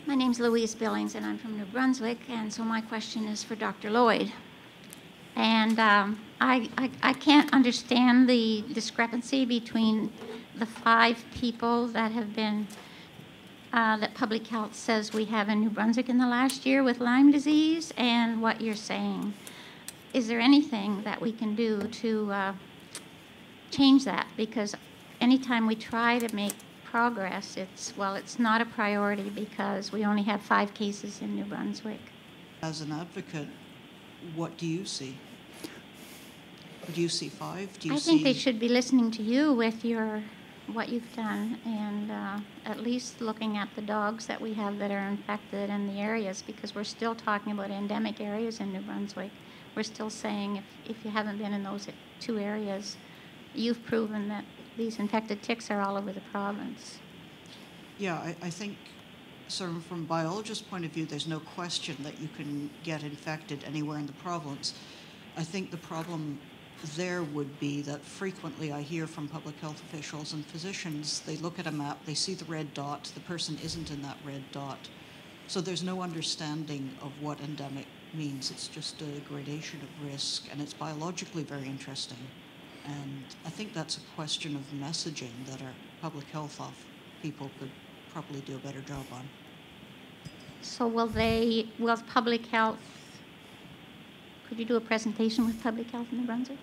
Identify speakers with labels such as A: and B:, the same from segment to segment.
A: My name's Louise Billings, and I'm from New Brunswick, and so my question is for Dr. Lloyd. And I can't understand the discrepancy between the 5 people that have been, that public health says we have in New Brunswick in the last year with Lyme disease and what you're saying. Is there anything that we can do to change that? Because anytime we try to make progress, it's not a priority because we only have 5 cases in New Brunswick.
B: As an advocate, what do you see? Do you see 5? Do you
A: I think they should be listening to you with what you've done, and at least looking at the dogs that we have that are infected in the areas, because we're still talking about endemic areas in New Brunswick. We're still saying if you haven't been in those 2 areas, you've proven that these infected ticks are all over the province.
B: Yeah, I think, sort of from a biologist's point of view, there's no question that you can get infected anywhere in the province. I think the problem there would be that frequently I hear from public health officials and physicians, they look at a map, they see the red dot, the person isn't in that red dot. So there's no understanding of what endemic means. It's just a gradation of risk, and it's biologically very interesting. And I think that's a question of messaging that our public health people could probably do a better job on.
A: So will public health, could you do a presentation with public health in New Brunswick?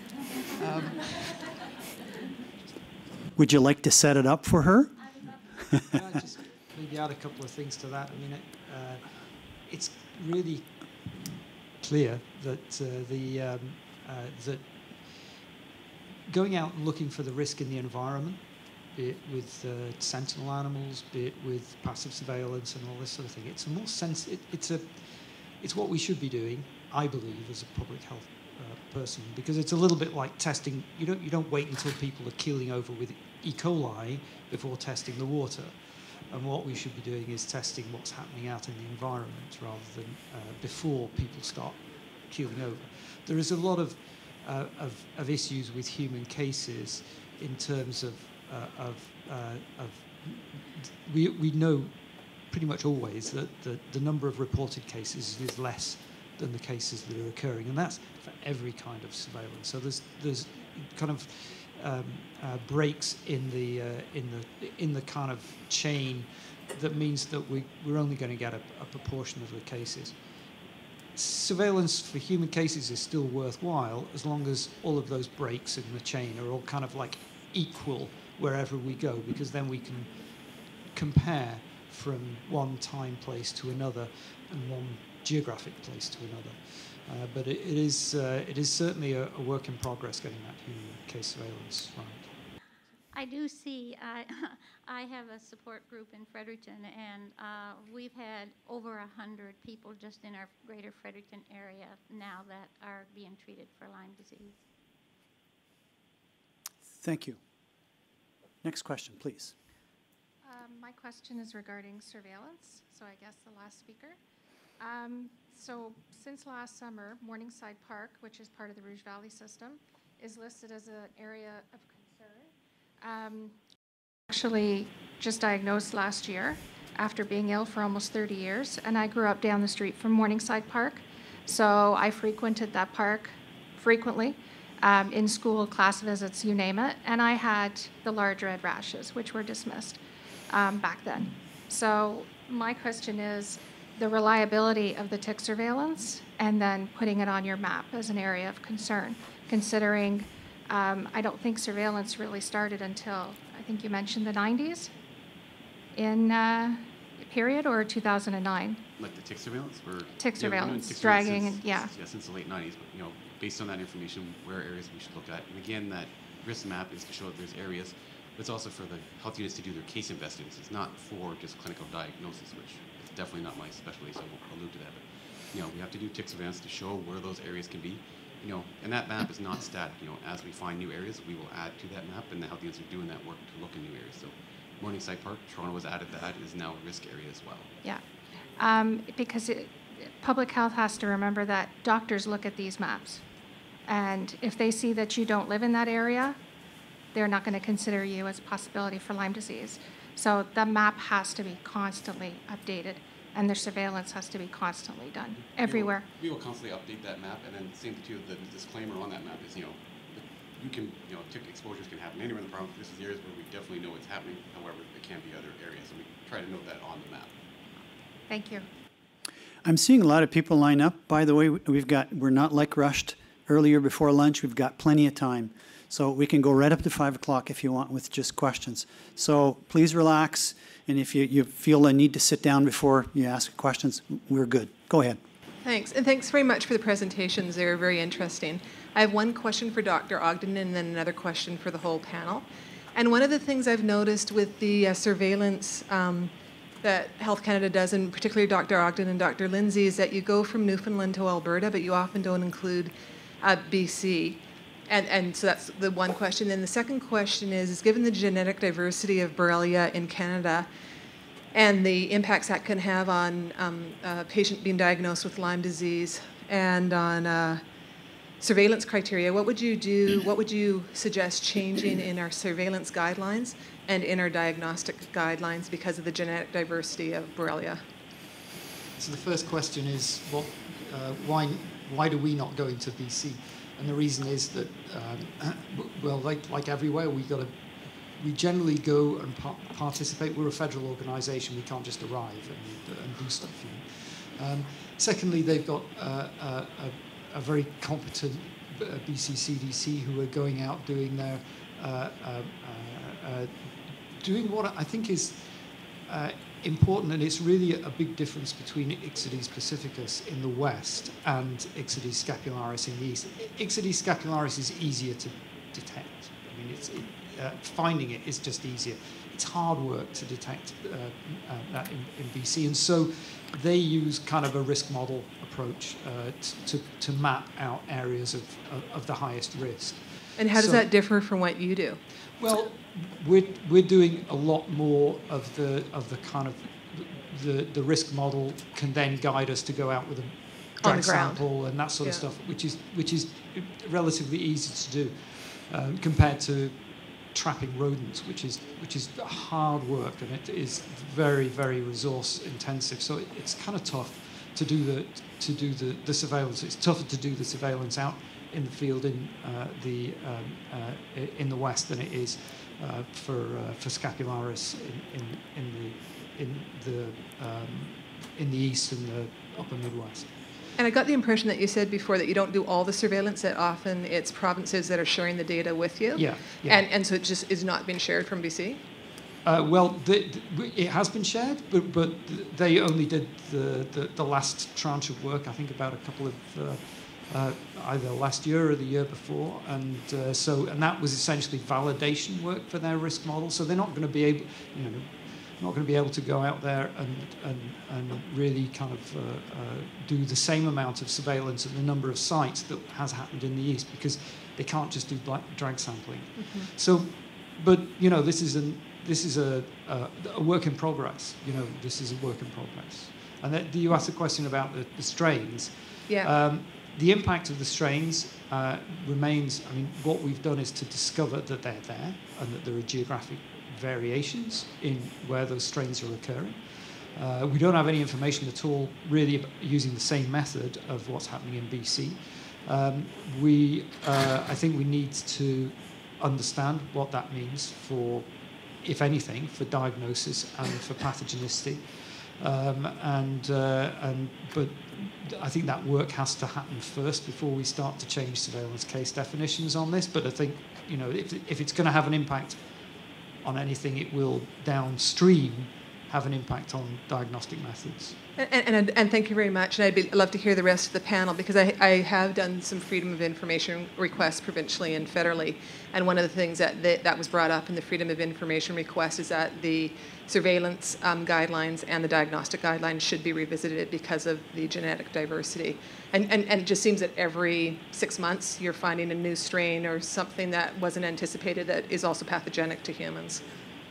C: Would you like to set it up for her?
D: Just maybe add a couple of things to that. I mean, it's really clear that that going out and looking for the risk in the environment, be it with sentinel animals, be it with passive surveillance and all this sort of thing, it's a more it's what we should be doing, I believe, as a public health person, because it's a little bit like testing. You don't wait until people are keeling over with E. coli before testing the water. And what we should be doing is testing what's happening out in the environment rather than before people start keeling over. There is a lot of issues with human cases in terms of we know pretty much always that the number of reported cases is less than the cases that are occurring, and that's for every kind of surveillance. So there's kind of breaks in the kind of chain that means that we're only going to get a proportion of the cases. Surveillance for human cases is still worthwhile as long as all of those breaks in the chain are all kind of like equal wherever we go, because then we can compare from one time place to another and one geographic place to another. But it is certainly a work in progress getting that human case surveillance right.
A: I do see, I have a support group in Fredericton, and we've had over 100 people just in our greater Fredericton area now that are being treated for Lyme disease.
C: Thank you. Next question, please.
E: My question is regarding surveillance, so I guess the last speaker. So since last summer, Morningside Park, which is part of the Rouge Valley system, is listed as an area of concern. Actually just diagnosed last year after being ill for almost 30 years, and I grew up down the street from Morningside Park, so I frequented that park frequently, in school, class visits, you name it, and I had the large red rashes, which were dismissed back then. So my question is the reliability of the tick surveillance and then putting it on your map as an area of concern, considering I don't think surveillance really started until, I think you mentioned the 90s in period, or 2009?
F: Like the tick surveillance? Or,
E: tick surveillance,
F: tick
E: dragging,
F: since,
E: and yeah.
F: Yeah, since the late 90s. But, based on that information, where areas we should look at. And again, that risk map is to show that there's areas, but it's also for the health units to do their case investigations. It's not for just clinical diagnosis, which is definitely not my specialty, so I won't allude to that. But, we have to do tick surveillance to show where those areas can be. And that map is not static. As we find new areas, we will add to that map, and the health units are doing that work to look in new areas. So Morningside Park, Toronto has added that, is now a risk area as well.
E: Yeah, because public health has to remember that doctors look at these maps. And if they see that you don't live in that area, they're not going to consider you as a possibility for Lyme disease. So the map has to be constantly updated, and the surveillance has to be constantly done everywhere.
F: We will constantly update that map, and then same too, the disclaimer on that map is, you can, tick exposures can happen anywhere in the province. This is the areas where we definitely know it's happening. However, it can be other areas, and we try to note that on the map.
E: Thank you.
C: I'm seeing a lot of people line up. By the way, we're not like rushed earlier before lunch. We've got plenty of time. So we can go right up to 5 o'clock if you want with just questions. So please relax. And if you feel a need to sit down before you ask questions, we're good. Go ahead.
G: Thanks. And thanks very much for the presentations. They were very interesting. I have one question for Dr. Ogden and then another question for the whole panel. And one of the things I've noticed with the surveillance that Health Canada does, and particularly Dr. Ogden and Dr. Lindsay, is that you go from Newfoundland to Alberta, but you often don't include BC. And so that's the one question. And the second question is given the genetic diversity of Borrelia in Canada and the impacts that can have on a patient being diagnosed with Lyme disease and on surveillance criteria, what would you do, what would you suggest changing in our surveillance guidelines and in our diagnostic guidelines because of the genetic diversity of Borrelia?
D: So the first question is, why do we not go into BC? And the reason is that, well, like everywhere, we generally go and participate. We're a federal organisation. We can't just arrive and do stuff. Secondly, they've got a very competent BC CDC who are going out doing their doing what I think is important, and it's really a big difference between Ixodes pacificus in the west and Ixodes scapularis in the east. Ixodes scapularis is easier to detect. I mean, finding it is just easier. It's hard work to detect that in BC, and so they use kind of a risk model approach to map out areas of the highest risk.
G: And how does that differ from what you do?
D: Well, we're doing a lot more of the kind of the risk model can then guide us to go out with a drag sample and that sort of stuff, which is relatively easy to do compared to trapping rodents, which is hard work, and it is very, very resource intensive. So it's kind of tough to do the surveillance. It's tougher to do the surveillance out in the field in the west than it is for scapularis in the east and the upper Midwest.
G: And I got the impression that you said before that you don't do all the surveillance, that often it's provinces that are sharing the data with you.
D: Yeah.
G: And so it just is not being shared from BC?
D: Well, it has been shared, but they only did the last tranche of work, I think about a couple of, either last year or the year before. And that was essentially validation work for their risk model. So they're not going to be able, not going to be able to go out there and really kind of do the same amount of surveillance at the number of sites that has happened in the east, because they can't just do drag sampling. Mm-hmm. So, but this is a work in progress. This is a work in progress. And you asked a question about the strains.
G: Yeah.
D: The impact of the strains remains. I mean, what we've done is to discover that they're there and that there are geographic variations in where those strains are occurring. We don't have any information at all really about using the same method of what's happening in BC. I think we need to understand what that means for, if anything, for diagnosis and for pathogenicity. But I think that work has to happen first before we start to change surveillance case definitions on this. But I think, if it's going to have an impact on anything, it will downstream have an impact on diagnostic methods.
G: And thank you very much. And I'd love to hear the rest of the panel, because I have done some freedom of information requests provincially and federally. And one of the things that was brought up in the freedom of information request is that the surveillance guidelines and the diagnostic guidelines should be revisited because of the genetic diversity. And it just seems that every 6 months you're finding a new strain or something that wasn't anticipated that is also pathogenic to humans.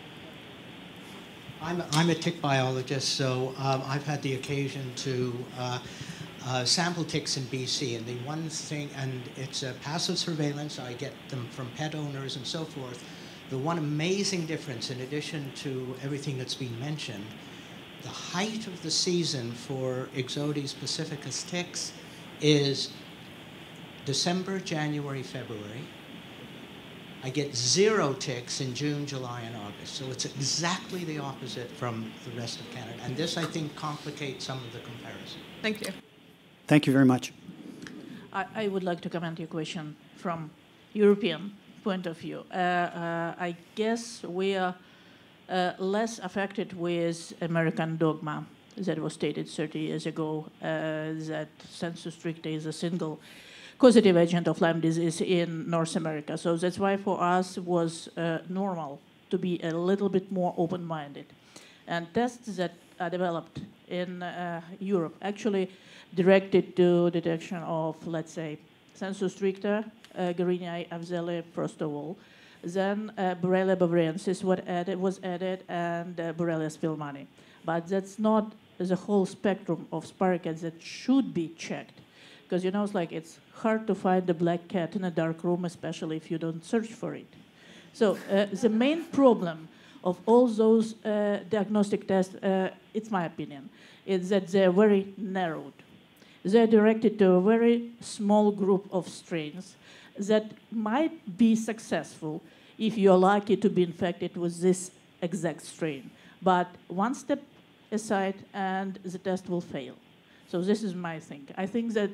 H: I'm a tick biologist, so I've had the occasion to sample ticks in BC, and the one thing, and it's a passive surveillance, I get them from pet owners and so forth, The one amazing difference, in addition to everything that's been mentioned, the height of the season for Ixodes pacificus ticks is December, January, February. I get 0 ticks in June, July, and August. So it's exactly the opposite from the rest of Canada. And this, I think, complicates some of the comparison.
G: Thank you.
C: Thank you very much.
I: I would like to comment your question from European point of view. I guess we are less affected with American dogma that was stated 30 years ago that sensu stricta is a single causative agent of Lyme disease in North America. So that's why for us it was normal to be a little bit more open-minded. And tests that are developed in Europe actually directed to detection of, let's say, sensu stricta, Guerini afzelii, first of all. Then Borrelia bavariensis was added, and Borrelia spilmani. But that's not the whole spectrum of spirochetes that should be checked. Because, you know, it's hard to find a black cat in a dark room, especially if you don't search for it. So the main problem of all those diagnostic tests, it's my opinion, is that they're very narrowed. They're directed to a very small group of strains that might be successful if you're lucky to be infected with this exact strain. But one step aside and the test will fail. So this is my thing. I think that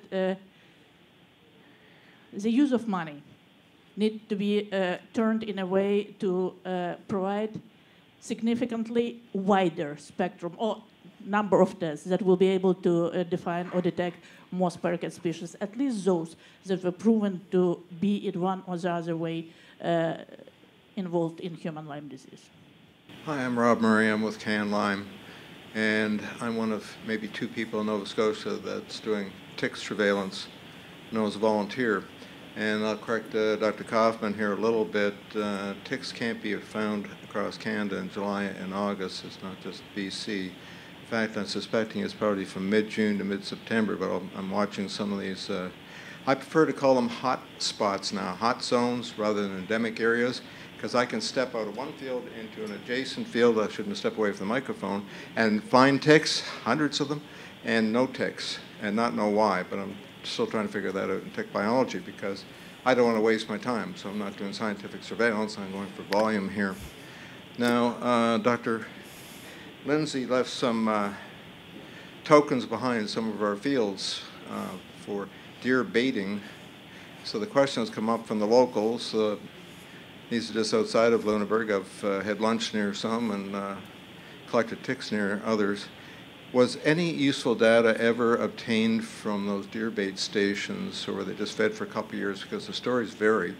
I: the use of money need to be turned in a way to provide significantly wider spectrum or number of tests that will be able to define or detect more spirochete species, at least those that were proven to be in one or the other way involved in human Lyme disease.
J: Hi, I'm Rob Murray. I'm with CanLyme, and I'm one of maybe 2 people in Nova Scotia that's doing tick surveillance, known as a volunteer. And I'll correct Dr. Kaufman here a little bit. Ticks can't be found across Canada in July and August. It's not just BC. In fact, I'm suspecting it's probably from mid-June to mid-September, but I'm watching some of these. I prefer to call them hot spots now, hot zones rather than endemic areas, because I can step out of one field into an adjacent field, I shouldn't step away from the microphone, and find ticks, hundreds of them, and no ticks, and not know why, but I'm still trying to figure that out in tick biology because I don't want to waste my time, so I'm not doing scientific surveillance, I'm going for volume here. Now, Dr. Lindsay left some tokens behind some of our fields for deer baiting. So the question has come up from the locals. These are just outside of Lunenburg. I've had lunch near some and collected ticks near others. Was any useful data ever obtained from those deer bait stations, or were they just fed for a couple of years? Because the stories vary.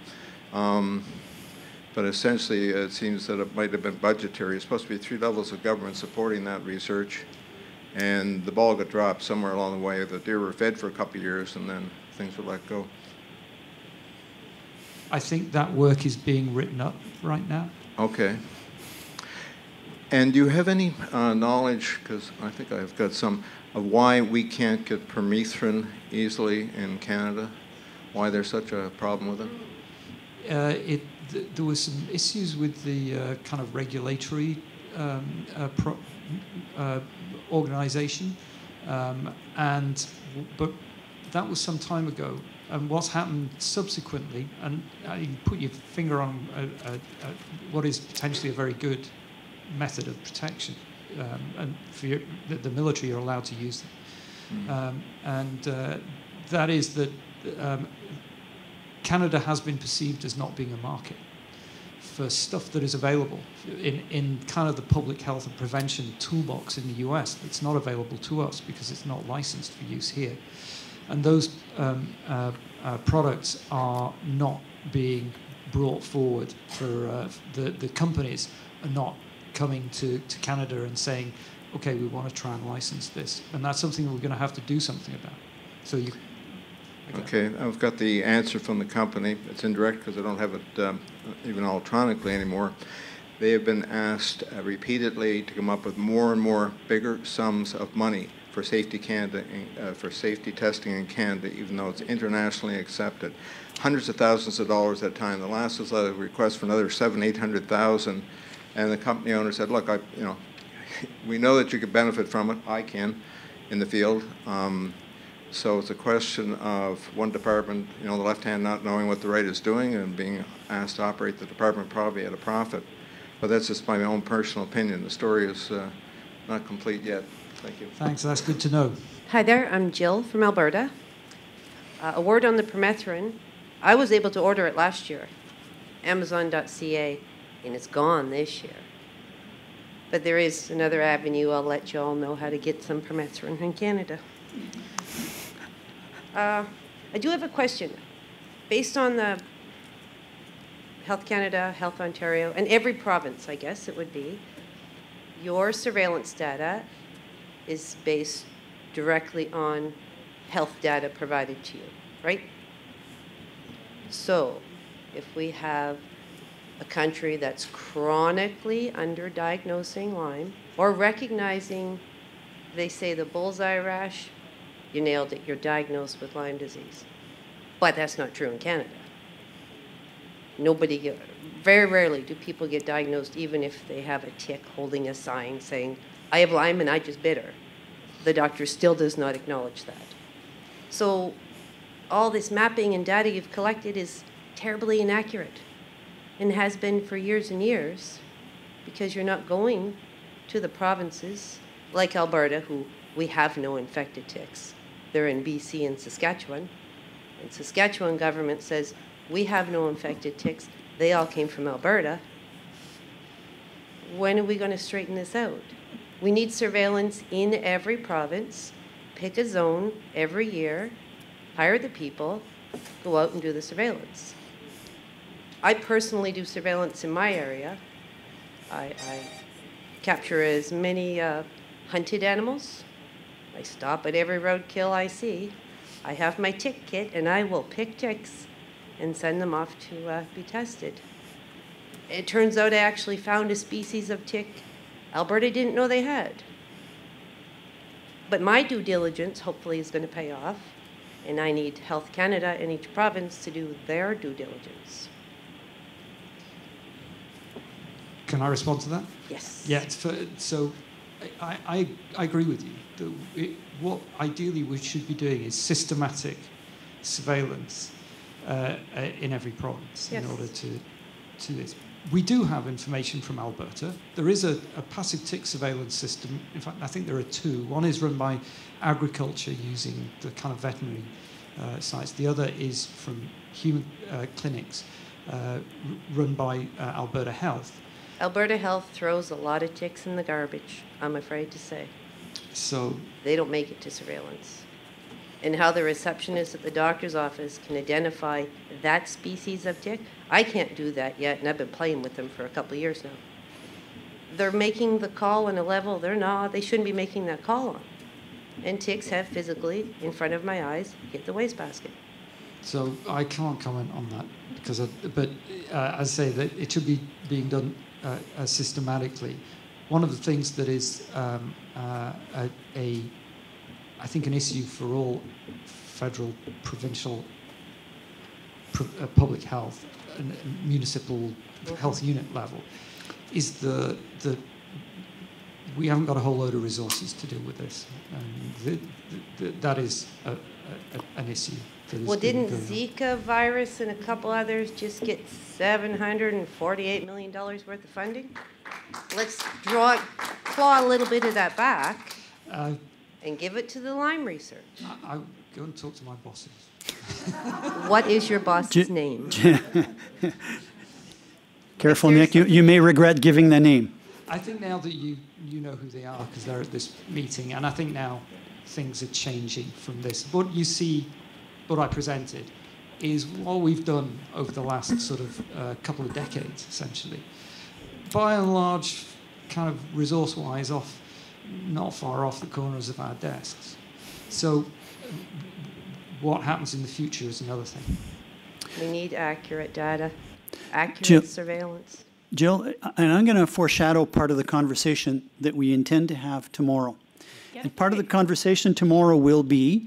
J: But essentially, it seems that it might have been budgetary. It's supposed to be 3 levels of government supporting that research, and the ball got dropped somewhere along the way. The deer were fed for a couple of years, and then things were let go.
D: I think that work is being written up right now.
J: Okay. And do you have any knowledge, because I think I've got some, of why we can't get permethrin easily in Canada? Why there's such a problem with it?
D: There were some issues with the kind of regulatory organization, but that was some time ago. And what's happened subsequently, and you put your finger on what is potentially a very good method of protection, and for the military are allowed to use them. That is that Canada has been perceived as not being a market for stuff that is available in kind of the public health and prevention toolbox in the US that's not available to us because it's not licensed for use here. And those products are not being brought forward for the companies are not coming to Canada and saying, okay, we want to try and license this. And that's something we're going to have to do something about. So you...
J: Okay, I've got the answer from the company. It's indirect because I don't have it even electronically anymore. They have been asked repeatedly to come up with more and more bigger sums of money for safety Canada, for safety testing in Canada, even though it's internationally accepted. hundreds of thousands of dollars at a time. The last was a request for another $800,000, and the company owner said, look, we know that you could benefit from it. I can in the field. So it's a question of one department, the left hand not knowing what the right is doing and being asked to operate the department probably at a profit. But that's just my own personal opinion. The story is not complete yet. Thank you.
D: Thanks, that's good to know.
K: Hi there, I'm Jill from Alberta. A word on the permethrin. I was able to order it last year, Amazon.ca, and it's gone this year. But there is another avenue. I'll let you all know how to get some permethrin in Canada. I do have a question. Based on the Health Canada, Health Ontario, and every province, I guess it would be, your surveillance data is based directly on health data provided to you, right? So if we have a country that's chronically underdiagnosing Lyme, or recognizing, they say the bullseye rash, you nailed it, you're diagnosed with Lyme disease. But that's not true in Canada. Very rarely do people get diagnosed even if they have a tick holding a sign saying, I have Lyme and I just bit her. The doctor still does not acknowledge that. So all this mapping and data you've collected is terribly inaccurate and has been for years and years because you're not going to the provinces like Alberta, who we have no infected ticks. They're in BC and Saskatchewan. And Saskatchewan government says, we have no infected ticks. They all came from Alberta. When are we going to straighten this out? We need surveillance in every province. Pick a zone every year, hire the people, go out and do the surveillance. I personally do surveillance in my area. I capture as many hunted animals. I stop at every roadkill I see. I have my tick kit, and I will pick ticks and send them off to be tested. It turns out I actually found a species of tick Alberta didn't know they had. But my due diligence hopefully is going to pay off, and I need Health Canada in each province to do their due diligence.
D: Can I respond to that?
K: Yes.
D: Yeah, so I agree with you. What ideally we should be doing is systematic surveillance in every province in order to this. We do have information from Alberta. There is a passive tick surveillance system. In fact, I think there are two. One is run by agriculture using the kind of veterinary sites. The other is from human clinics run by Alberta Health.
K: Alberta Health throws a lot of ticks in the garbage, I'm afraid to say.
D: So
K: they don't make it to surveillance. And how the receptionist at the doctor's office can identify that species of tick, I can't do that yet, and I've been playing with them for a couple of years now. They're making the call on a level they shouldn't be making that call on. And ticks have physically, in front of my eyes, hit the wastebasket.
D: So I can't comment on that, but I say that it should be being done systematically. One of the things that is I think an issue for all federal, provincial, public health and municipal health unit level is the we haven't got a whole load of resources to deal with this. And that is an issue.
K: Well, didn't Zika virus and a couple others just get $748 million worth of funding? Let's claw a little bit of that back and give it to the Lyme research.
D: I'll go and talk to my bosses.
K: What is your boss's name?
C: Careful, Nick. You may regret giving the name.
D: I think now that you know who they are because they're at this meeting, and I think now things are changing from this. What you see, what I presented, is what we've done over the last sort of couple of decades, essentially. By and large, kind of resource-wise, not far off the corners of our desks. So what happens in the future is another thing.
K: We need accurate data, accurate surveillance.
C: Jill, and I'm going to foreshadow part of the conversation that we intend to have tomorrow. And part of the conversation tomorrow will be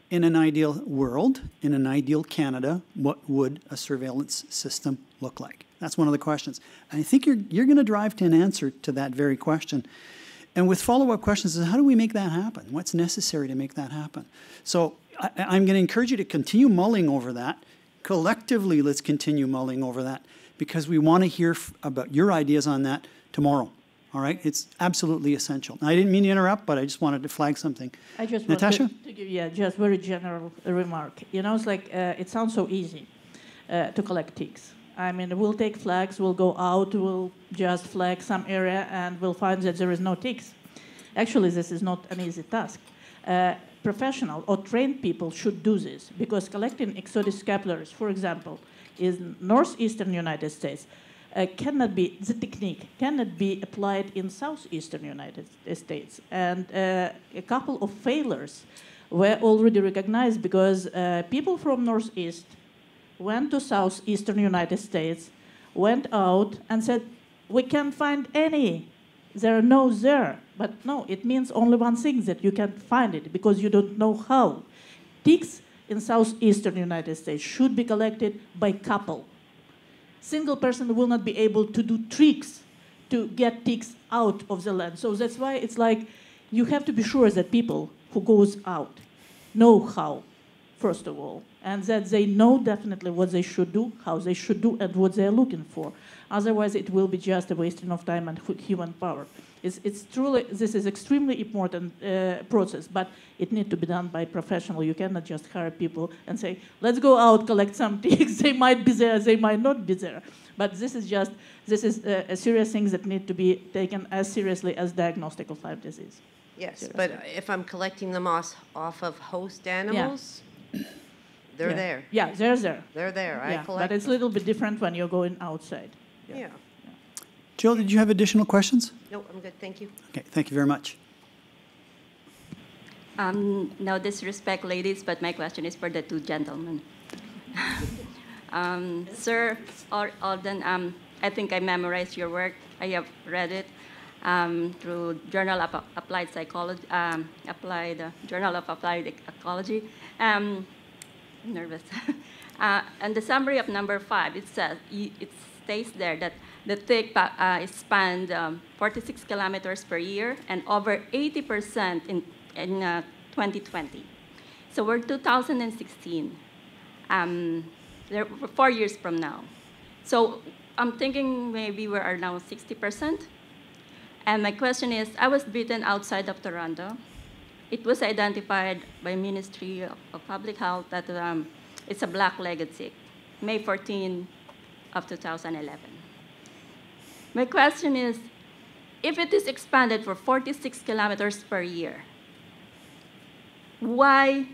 C: in an ideal world, in an ideal Canada, what would a surveillance system look like? That's one of the questions. And I think you're going to drive to an answer to that very question. And with follow-up questions is, how do we make that happen? What's necessary to make that happen? So I'm going to encourage you to continue mulling over that. Collectively, let's continue mulling over that, because we want to hear about your ideas on that tomorrow. All right? It's absolutely essential. I didn't mean to interrupt, but I just wanted to flag something.
I: I just
C: Natasha?
I: wanted to give just very general remark. It's like it sounds so easy to collect ticks. I mean, we'll take flags, we'll go out, we'll just flag some area, and we'll find that there is no ticks. Actually, this is not an easy task. Professional or trained people should do this, because collecting exotic scapularies, for example, in northeastern United States, the technique cannot be applied in southeastern United States. And a couple of failures were already recognized because people from northeast went to southeastern United States, went out and said, we can't find any. There are no there. But no, it means only one thing, that you can't find it because you don't know how. Ticks in southeastern United States should be collected by couple. Single person will not be able to do tricks to get ticks out of the land. So that's why it's like you have to be sure that people who goes out know how, first of all, and that they know definitely what they should do, how they should do, and what they're looking for. Otherwise, it will be just a wasting of time and human power. It's truly, this is extremely important process, but it needs to be done by professional. You cannot just hire people and say, let's go out, collect some ticks. They might be there, they might not be there. But this is a serious thing that needs to be taken as seriously as diagnostic of Lyme disease.
K: Yes,
I: Seriously.
K: but if I'm collecting them off of host animals, they're there.
I: Yeah, they're there.
K: They're there. I collect
I: but it's a little bit different when you're going outside.
K: Yeah.
C: Jill, did you have additional questions?
K: No, I'm good. Thank you.
C: Okay, thank you very much.
L: No disrespect, ladies, but my question is for the two gentlemen. Sir Ogden, I think I memorized your work. I have read it through Journal of Applied Psychology, Journal of Applied Ecology. I'm nervous. And the summary of number 5, it says, it states there that the tick is spanned 46 kilometers per year and over 80% in 2020. So we're 2016. They're 4 years from now. So I'm thinking maybe we are now 60%. And my question is, I was bitten outside of Toronto. It was identified by Ministry of Public Health that it's a black-legged tick, May 14 of 2011. My question is, if it is expanded for 46 kilometers per year, why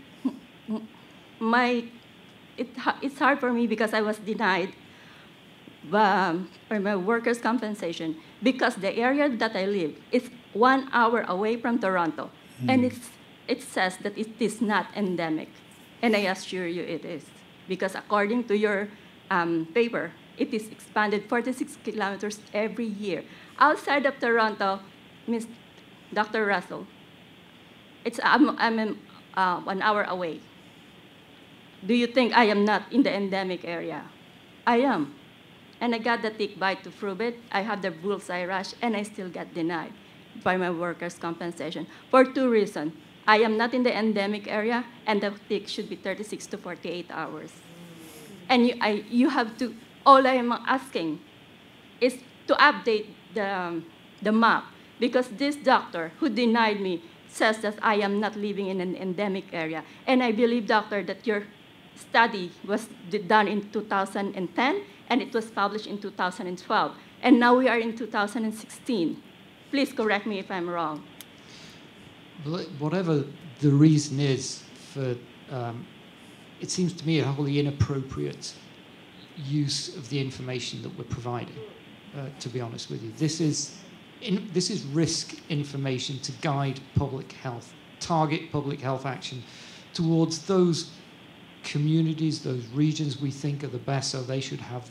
L: it's hard for me because I was denied for my workers' compensation because the area that I live is 1 hour away from Toronto, and it says that it is not endemic, and I assure you it is, because according to your paper, it is expanded 46 kilometers every year. Outside of Toronto, Ms. Dr. Russell, I'm 1 hour away. Do you think I am not in the endemic area? I am. And I got the tick bite to prove it. I have the bullseye rash, and I still get denied by my workers' compensation for 2 reasons. I am not in the endemic area, and the tick should be 36 to 48 hours. And you have to, all I am asking is to update the map, because this doctor who denied me says that I am not living in an endemic area. And I believe, doctor, that your study was done in 2010, and it was published in 2012. And now we are in 2016. Please correct me if I'm wrong.
D: Whatever the reason is for, it seems to me a wholly inappropriate use of the information that we're providing, to be honest with you. This is risk information to guide public health, target public health action towards those communities, those regions we think are the best, so they should have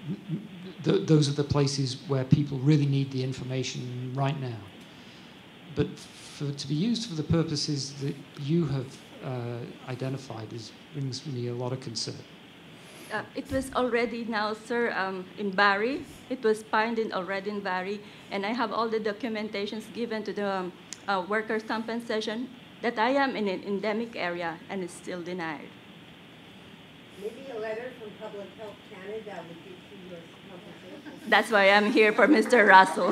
D: those are the places where people really need the information right now. but to be used for the purposes that you have identified brings me a lot of concern.
L: It was already now, sir, in Barrie. It was finding already in Barrie, and I have all the documentations given to the workers' compensation that I am in an endemic area, and it's still denied.
K: Maybe a letter from Public Health Canada would give you your compensation.
L: That's why I'm here for Mr. Russell.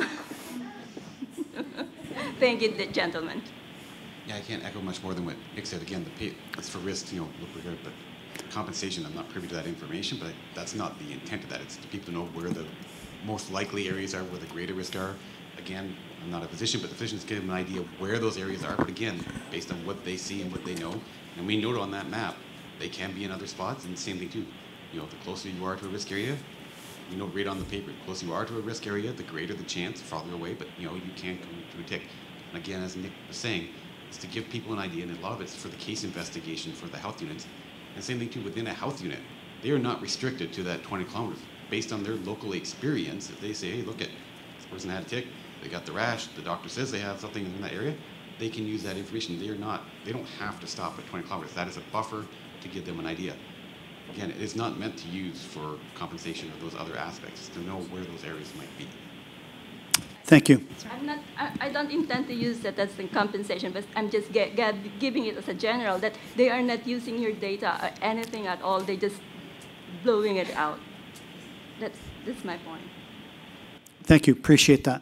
L: Thank you, gentlemen.
F: Yeah, I can't echo much more than what Nick said. Again, it's for risk, look, we're good, but compensation, I'm not privy to that information, but that's not the intent of that. It's to people to know where the most likely areas are, where the greater risks are. Again, I'm not a physician, but the physicians give them an idea of where those areas are, but again, based on what they see and what they know, and we note on that map, they can be in other spots, and the same thing too. The closer you are to a risk area, we know right on the paper, the closer you are to a risk area, the greater the chance, farther away, but you can come to a tick. And again, as Nick was saying, it's to give people an idea, and a lot of it's for the case investigation for the health units. And same thing too, within a health unit, they are not restricted to that 20 kilometers. Based on their local experience, if they say, hey, look, this person had a tick, they got the rash, the doctor says they have something in that area, they can use that information. They don't have to stop at 20 kilometers. That is a buffer to give them an idea. Again, it is not meant to use for compensation or those other aspects, to know where those areas might be.
C: Thank you.
L: I don't intend to use that as the compensation, but I'm just giving it as a general, that they are not using your data or anything at all. They're just blowing it out. That's my point.
C: Thank you. Appreciate that.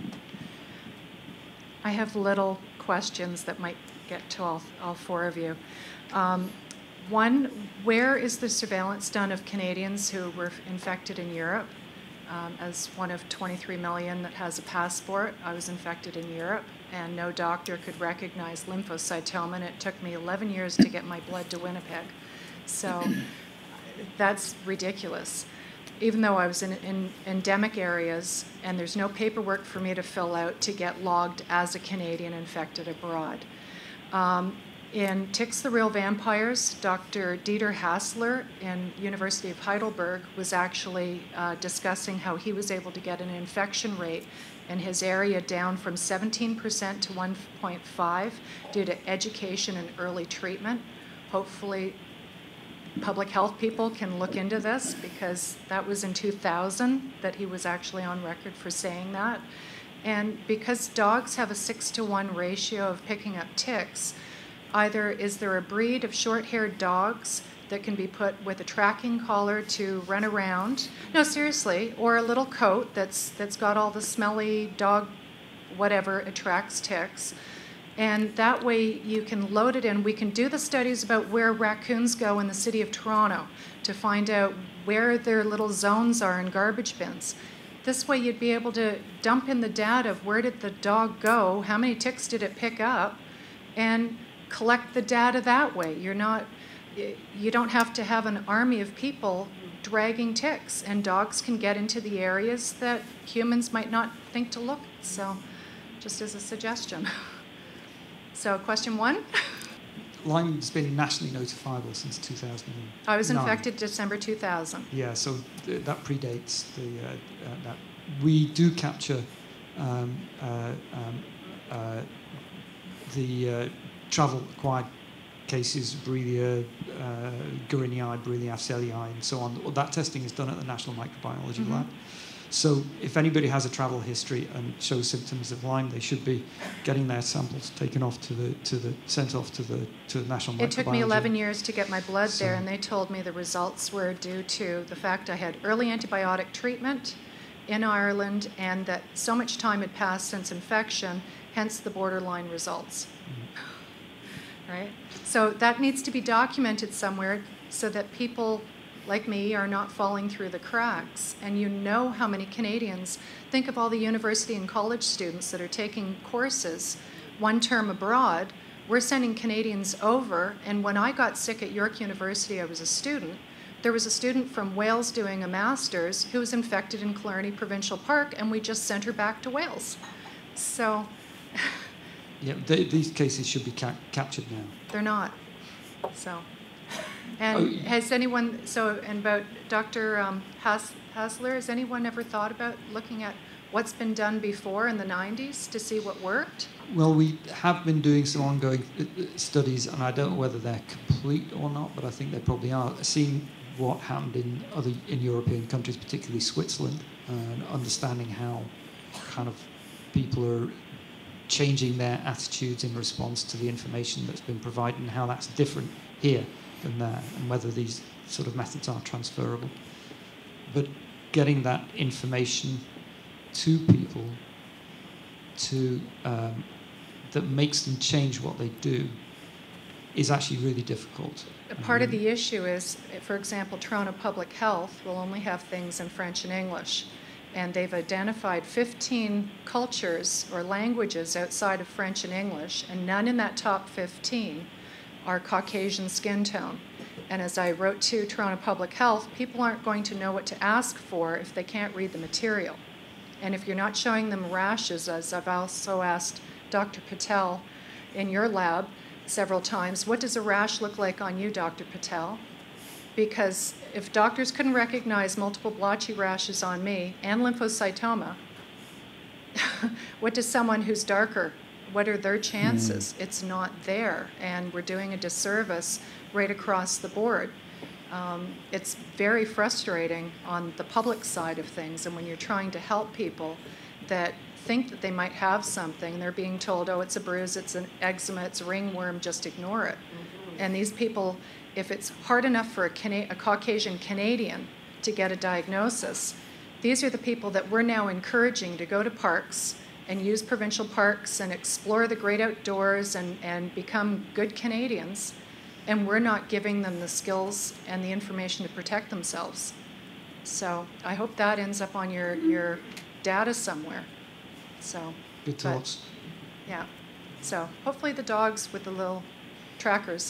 E: I have little questions that might get to all four of you. One, where is the surveillance done of Canadians who were infected in Europe? As one of 23 million that has a passport, I was infected in Europe, and no doctor could recognize lymphocytoma, and it took me 11 years to get my blood to Winnipeg. So that's ridiculous. Even though I was in endemic areas, and there's no paperwork for me to fill out to get logged as a Canadian infected abroad. In Ticks the Real Vampires, Dr. Dieter Hassler in University of Heidelberg was actually discussing how he was able to get an infection rate in his area down from 17% to 1.5 due to education and early treatment. Hopefully, public health people can look into this, because that was in 2000 that he was actually on record for saying that. And because dogs have a 6-to-1 ratio of picking up ticks, either is there a breed of short-haired dogs that can be put with a tracking collar to run around, no, seriously, or a little coat that's got all the smelly dog whatever attracts ticks. And that way you can load it in. We can do the studies about where raccoons go in the city of Toronto to find out where their little zones are in garbage bins. This way you'd be able to dump in the data of where did the dog go, how many ticks did it pick up, and collect the data that way. You don't have to have an army of people dragging ticks, and dogs can get into the areas that humans might not think to look. So just as a suggestion. So question one?
D: Lyme's been nationally notifiable since 2009.
E: I was infected December 2000.
D: Yeah, so that predates that. We do capture the travel-acquired cases, Borrelia, Guerinii, Borrelia afzelii, and so on. That testing is done at the National Microbiology Lab. So if anybody has a travel history and shows symptoms of Lyme, they should be getting their samples taken off sent off to the National Microbiology.
E: It took me 11 years to get my blood there, and they told me the results were due to the fact I had early antibiotic treatment in Ireland, and that so much time had passed since infection, hence the borderline results. Right? So that needs to be documented somewhere so that people like me are not falling through the cracks. And you know how many Canadians, think of all the university and college students that are taking courses one term abroad. We're sending Canadians over, and when I got sick at York University, I was a student. There was a student from Wales doing a master's who was infected in Killarney Provincial Park, and we just sent her back to Wales. So
D: yeah, these cases should be captured now.
E: They're not. So, and has anyone, and about Dr. Hassler, has anyone ever thought about looking at what's been done before in the 90s to see what worked?
D: Well, we have been doing some ongoing studies, and I don't know whether they're complete or not, but I think they probably are, seeing what happened in European countries, particularly Switzerland, and understanding how kind of people are changing their attitudes in response to the information that's been provided, and how that's different here than there, and whether these sort of methods are transferable. But getting that information to people that makes them change what they do is actually really difficult.
E: Part of the issue is, for example, Toronto Public Health will only have things in French and English. And they've identified 15 cultures or languages outside of French and English, and none in that top 15 are Caucasian skin tone. And as I wrote to Toronto Public Health, people aren't going to know what to ask for if they can't read the material. And if you're not showing them rashes, as I've also asked Dr. Patel in your lab several times, what does a rash look like on you, Dr. Patel? Because if doctors couldn't recognize multiple blotchy rashes on me and lymphocytoma, what does someone who's darker, what are their chances? It's not there, and we're doing a disservice right across the board. It's very frustrating on the public side of things, and when you're trying to help people that think that they might have something, they're being told, oh, it's a bruise, it's an eczema, it's a ringworm, just ignore it. And these people, if it's hard enough for a Caucasian Canadian to get a diagnosis, these are the people that we're now encouraging to go to parks and use provincial parks and explore the great outdoors and become good Canadians, and we're not giving them the skills and the information to protect themselves. So I hope that ends up on your data somewhere. So
D: good thoughts.
E: Yeah. So hopefully the dogs with the little trackers.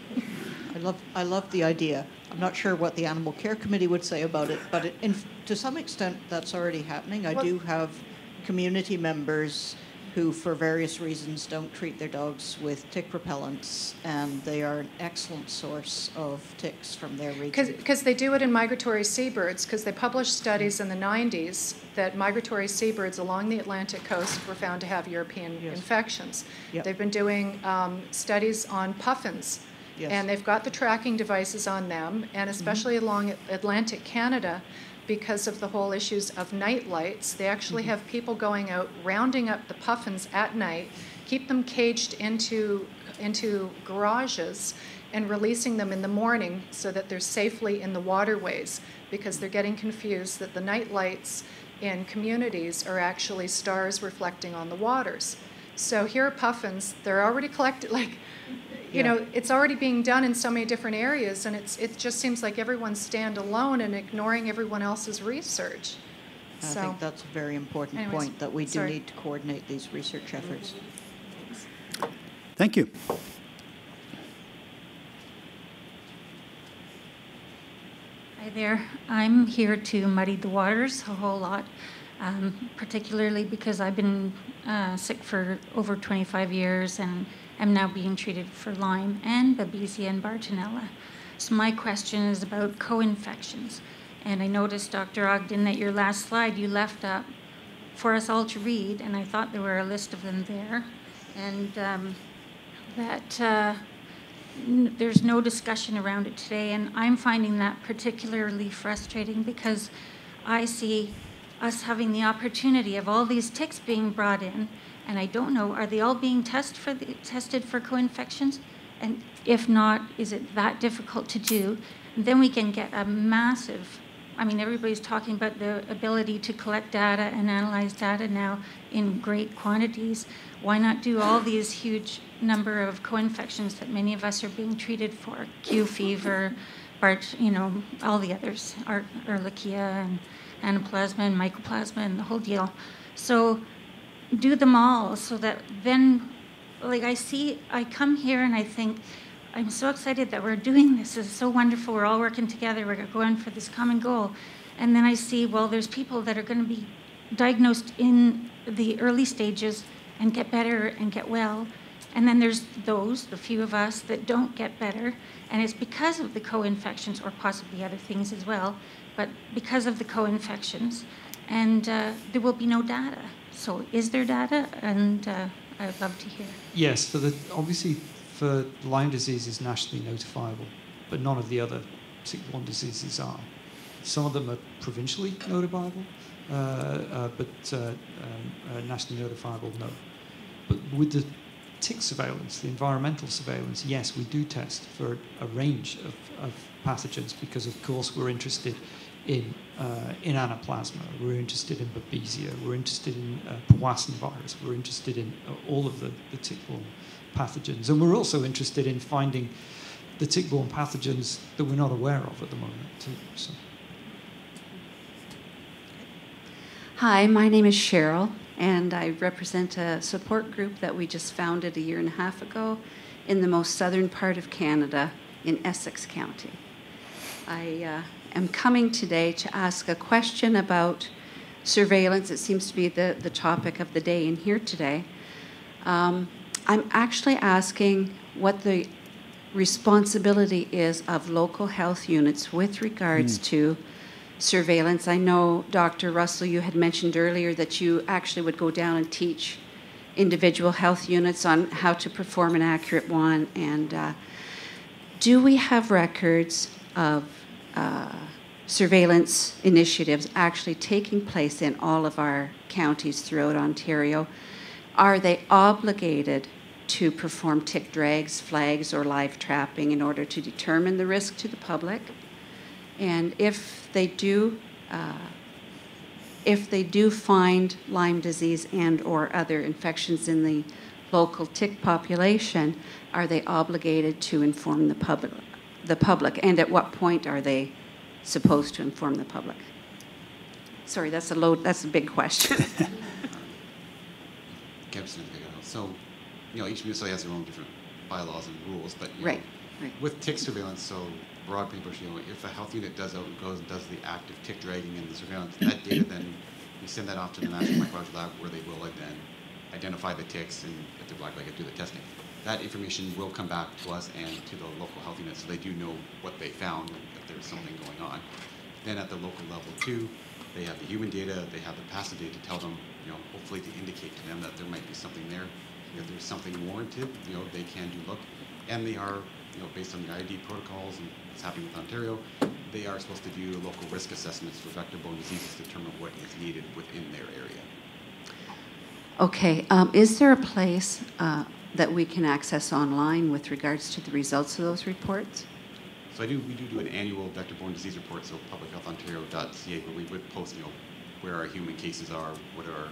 B: I love the idea. I'm not sure what the Animal Care Committee would say about it, but to some extent that's already happening. I do have community members who, for various reasons, don't treat their dogs with tick repellents, and they are an excellent source of ticks from their region.
E: Because they do it in migratory seabirds, because they published studies in the 90s that migratory seabirds along the Atlantic coast were found to have European infections.
B: Yep.
E: They've been doing studies on puffins, and they've got the tracking devices on them, and especially along Atlantic Canada, because of the whole issues of night lights. They actually have people going out, rounding up the puffins at night, keep them caged into garages, and releasing them in the morning so that they're safely in the waterways, because they're getting confused that the night lights in communities are actually stars reflecting on the waters. So here are puffins, they're already collected, you know, it's already being done in so many different areas, and it just seems like everyone's standalone and ignoring everyone else's research.
B: I think that's a very important point, that we do need to coordinate these research efforts.
C: Thank you.
A: Hi there. I'm here to muddy the waters a whole lot, particularly because I've been sick for over 25 years and am now being treated for Lyme and Babesia and Bartonella. So my question is about co-infections. And I noticed, Dr. Ogden, that your last slide you left up for us all to read, and I thought there were a list of them there, and that there's no discussion around it today, and I'm finding that particularly frustrating because I see us having the opportunity of all these ticks being brought in, and I don't know, are they all being tested for co-infections? And if not, is it that difficult to do? And then we can get a massive, I mean, everybody's talking about the ability to collect data and analyze data now in great quantities. Why not do all these huge number of co-infections that many of us are being treated for? Q fever, all the others, Ehrlichia and Anaplasma and Mycoplasma and the whole deal. So do them all so that then, I come here and I think, I'm so excited that we're doing this. It's so wonderful. We're all working together. We're going for this common goal. And then I see, well, there's people that are going to be diagnosed in the early stages and get better and get well.
M: And then there's those, the few of us, that don't get better, and it's because of the co-infections, or possibly other things as well, but because of the co-infections, and there will be no data. So is there data? And I would love to hear.
D: Yes, obviously for Lyme disease is nationally notifiable, but none of the other tick-borne diseases are. Some of them are provincially notifiable, but nationally notifiable, no. But with the tick surveillance, the environmental surveillance, yes, we do test for a range of pathogens because, of course, we're interested in anaplasma, we're interested in babesia, we're interested in Powassan virus, we're interested in all of the tick-borne pathogens. And we're also interested in finding the tick-borne pathogens that we're not aware of at the moment, too. So.
N: Hi, my name is Cheryl, and I represent a support group that we just founded a year and a half ago in the most southern part of Canada in Essex County. I am coming today to ask a question about surveillance. It seems to be the topic of the day in here today. I'm actually asking what the responsibility is of local health units with regards to surveillance. I know, Dr. Russell, you had mentioned earlier that you actually would go down and teach individual health units on how to perform an accurate one. And do we have records of surveillance initiatives actually taking place in all of our counties throughout Ontario? Are they obligated to perform tick drags, flags, or live trapping in order to determine the risk to the public? And if they do find Lyme disease and or other infections in the local tick population, are they obligated to inform the public? And at what point are they supposed to inform the public? Sorry, that's a big question.
F: So, each municipality has their own different bylaws and rules, but
N: right.
F: With tick surveillance, so broad paintbrush, if a health unit goes and does the active tick dragging and the surveillance, that data then we send that off to the National Microbiology Lab, where they will then identify the ticks, and if they're black-legged, do the testing. That information will come back to us and to the local health unit, so they do know what they found and if there's something going on. Then at the local level too, they have the human data, they have the passive data to tell them, hopefully to indicate to them that there might be something there. If there's something warranted, they can do look, and they are, based on the ID protocols and what's happening with Ontario, they are supposed to do local risk assessments for vector-borne diseases to determine what is needed within their area.
N: Okay, is there a place that we can access online with regards to the results of those reports?
F: So we do an annual vector-borne disease report, so publichealthontario.ca, where we would post, where our human cases are, what are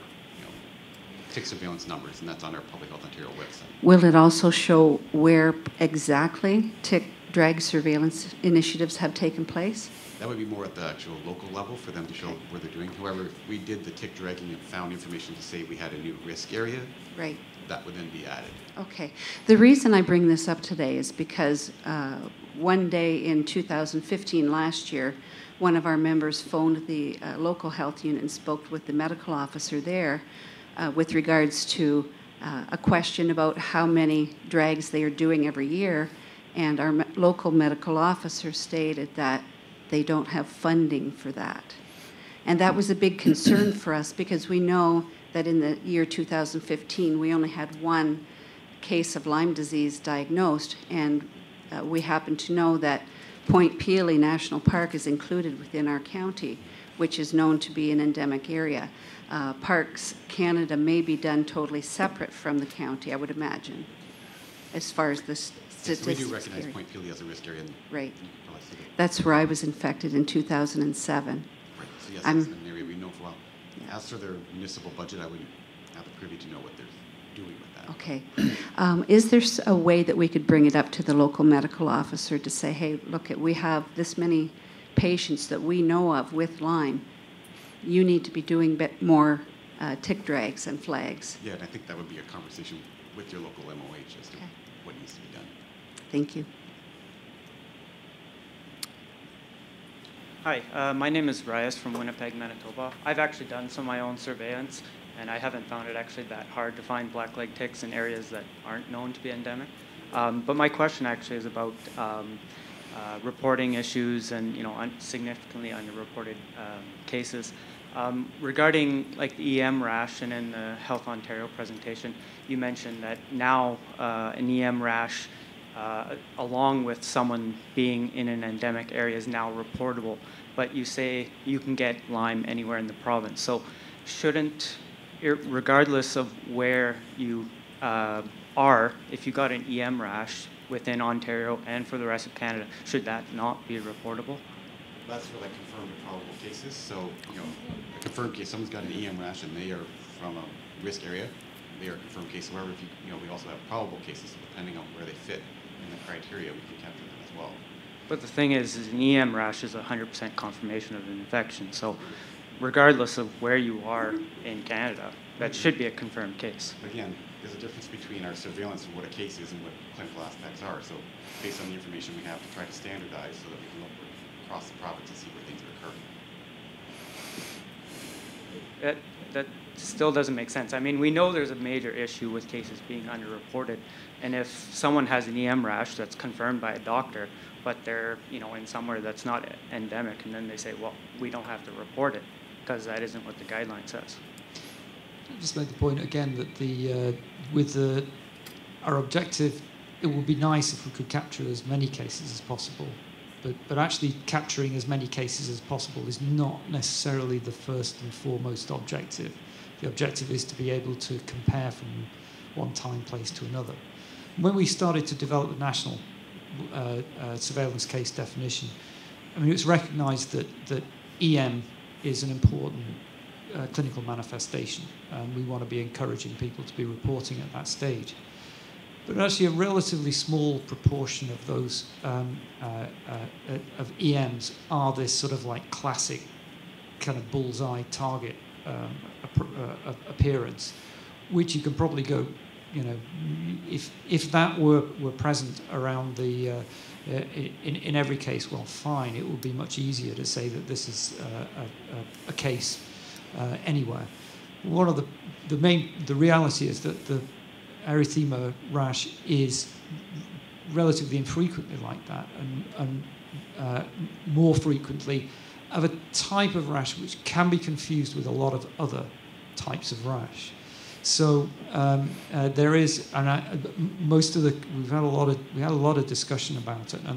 F: tick surveillance numbers, and that's on our Public Health Ontario website. Will
N: it also show where exactly tick drag surveillance initiatives have taken place?
F: That would be more at the actual local level for them to show where they're doing. However, if we did the tick dragging and found information to say we had a new risk area,
N: right,
F: that would then be added.
N: Okay. The reason I bring this up today is because one day in 2015, last year, one of our members phoned the local health unit and spoke with the medical officer there with regards to a question about how many drags they are doing every year, and our local medical officer stated that they don't have funding for that. And that was a big concern for us, because we know that in the year 2015 we only had one case of Lyme disease diagnosed, and we happen to know that Point Pelee National Park is included within our county, which is known to be an endemic area. Parks Canada may be done totally separate from the county, I would imagine, as far as the statistics.
F: We do recognize Point Pelee as a risk area.
N: Right. That's where I was infected in 2007.
F: Right. So yes, it's an area we know for a while. Yeah. As for their municipal budget, I wouldn't have the privy to know what they're doing with that.
N: Okay. Is there a way that we could bring it up to the local medical officer to say, hey, look, we have this many patients that we know of with Lyme. You need to be doing more tick drags and flags.
F: Yeah, and I think that would be a conversation with your local MOH as to what needs to be done.
N: Thank you.
O: Hi, my name is Reyes from Winnipeg, Manitoba. I've actually done some of my own surveillance, and I haven't found it actually that hard to find black-leg ticks in areas that aren't known to be endemic. But my question actually is about reporting issues and significantly underreported cases. Regarding like the EM rash, and in the Health Ontario presentation, you mentioned that now an EM rash, along with someone being in an endemic area, is now reportable. But you say you can get Lyme anywhere in the province. So shouldn't, regardless of where you are, if you got an EM rash within Ontario and for the rest of Canada, should that not be reportable?
F: That's for like confirmed or probable cases. So, a confirmed case, someone's got an EM rash and they are from a risk area, they are a confirmed case. However, if we also have probable cases, depending on where they fit in the criteria, we can capture them as well.
O: But the thing is an EM rash is 100% confirmation of an infection. So regardless of where you are in Canada, that should be a confirmed case.
F: Again, there's a difference between our surveillance and what a case is and what clinical aspects are. So based on the information we have to try to standardize so that we can look across the province and see where things are occurring.
O: That still doesn't make sense. I mean, we know there's a major issue with cases being underreported, and if someone has an EM rash that's confirmed by a doctor, but they're in somewhere that's not endemic, and then they say, well, we don't have to report it because that isn't what the guideline says.
D: I'll just make the point again that our objective, it would be nice if we could capture as many cases as possible. But actually capturing as many cases as possible is not necessarily the first and foremost objective. The objective is to be able to compare from one time place to another. When we started to develop the national surveillance case definition, I mean, it was recognized that EM is an important clinical manifestation, and we want to be encouraging people to be reporting at that stage. But actually a relatively small proportion of those of EMs are this sort of like classic kind of bullseye target appearance, which you can probably go, if that were present around the in every case, well, fine, it would be much easier to say that this is a case anywhere. One of the reality is that the erythema rash is relatively infrequently like that, and more frequently of a type of rash which can be confused with a lot of other types of rash. So there is, and we had a lot of discussion about it, and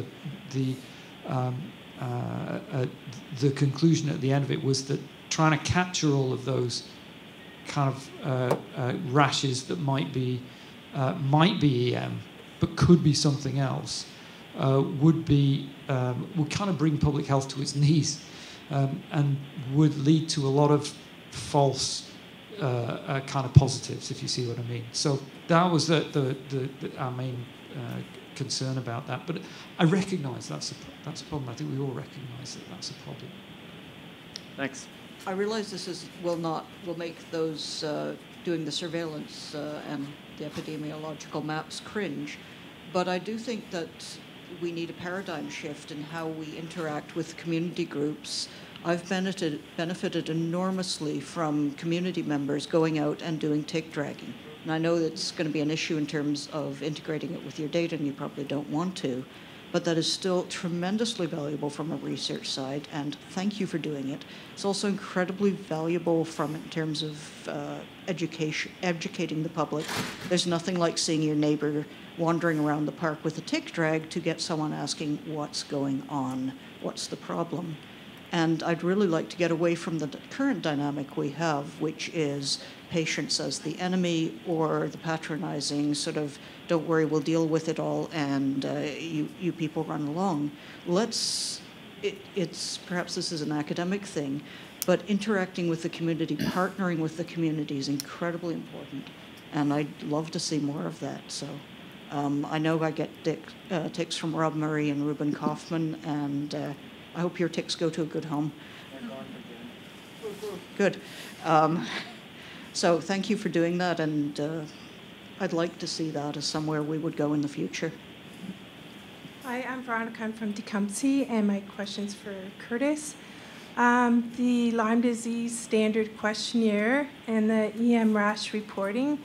D: the conclusion at the end of it was that trying to capture all of those kind of rashes that might be EM, but could be something else, would kind of bring public health to its knees, and would lead to a lot of false kind of positives, if you see what I mean. So that was our main concern about that. But I recognise that's a problem. I think we all recognise that that's a problem.
O: Thanks.
B: I realize this will make those doing the surveillance and the epidemiological maps cringe, but I do think that we need a paradigm shift in how we interact with community groups. I've benefited enormously from community members going out and doing tick dragging. And I know that's going to be an issue in terms of integrating it with your data, and you probably don't want to, but that is still tremendously valuable from a research side, and thank you for doing it. It's also incredibly valuable in terms of educating the public. There's nothing like seeing your neighbor wandering around the park with a tick drag to get someone asking what's going on, what's the problem. And I'd really like to get away from the current dynamic we have, which is patients as the enemy, or the patronizing sort of, don't worry, we'll deal with it all, and you people run along. Perhaps this is an academic thing, but interacting with the community, partnering with the community is incredibly important. And I'd love to see more of that. So I know I get ticks from Rob Murray and Ruben Kaufman, and I hope your ticks go to a good home. Good. So thank you for doing that, and I'd like to see that as somewhere we would go in the future.
P: Hi, I'm Veronica. I'm from Tecumseh, and my question's for Curtis. The Lyme disease standard questionnaire and the EM rash reporting,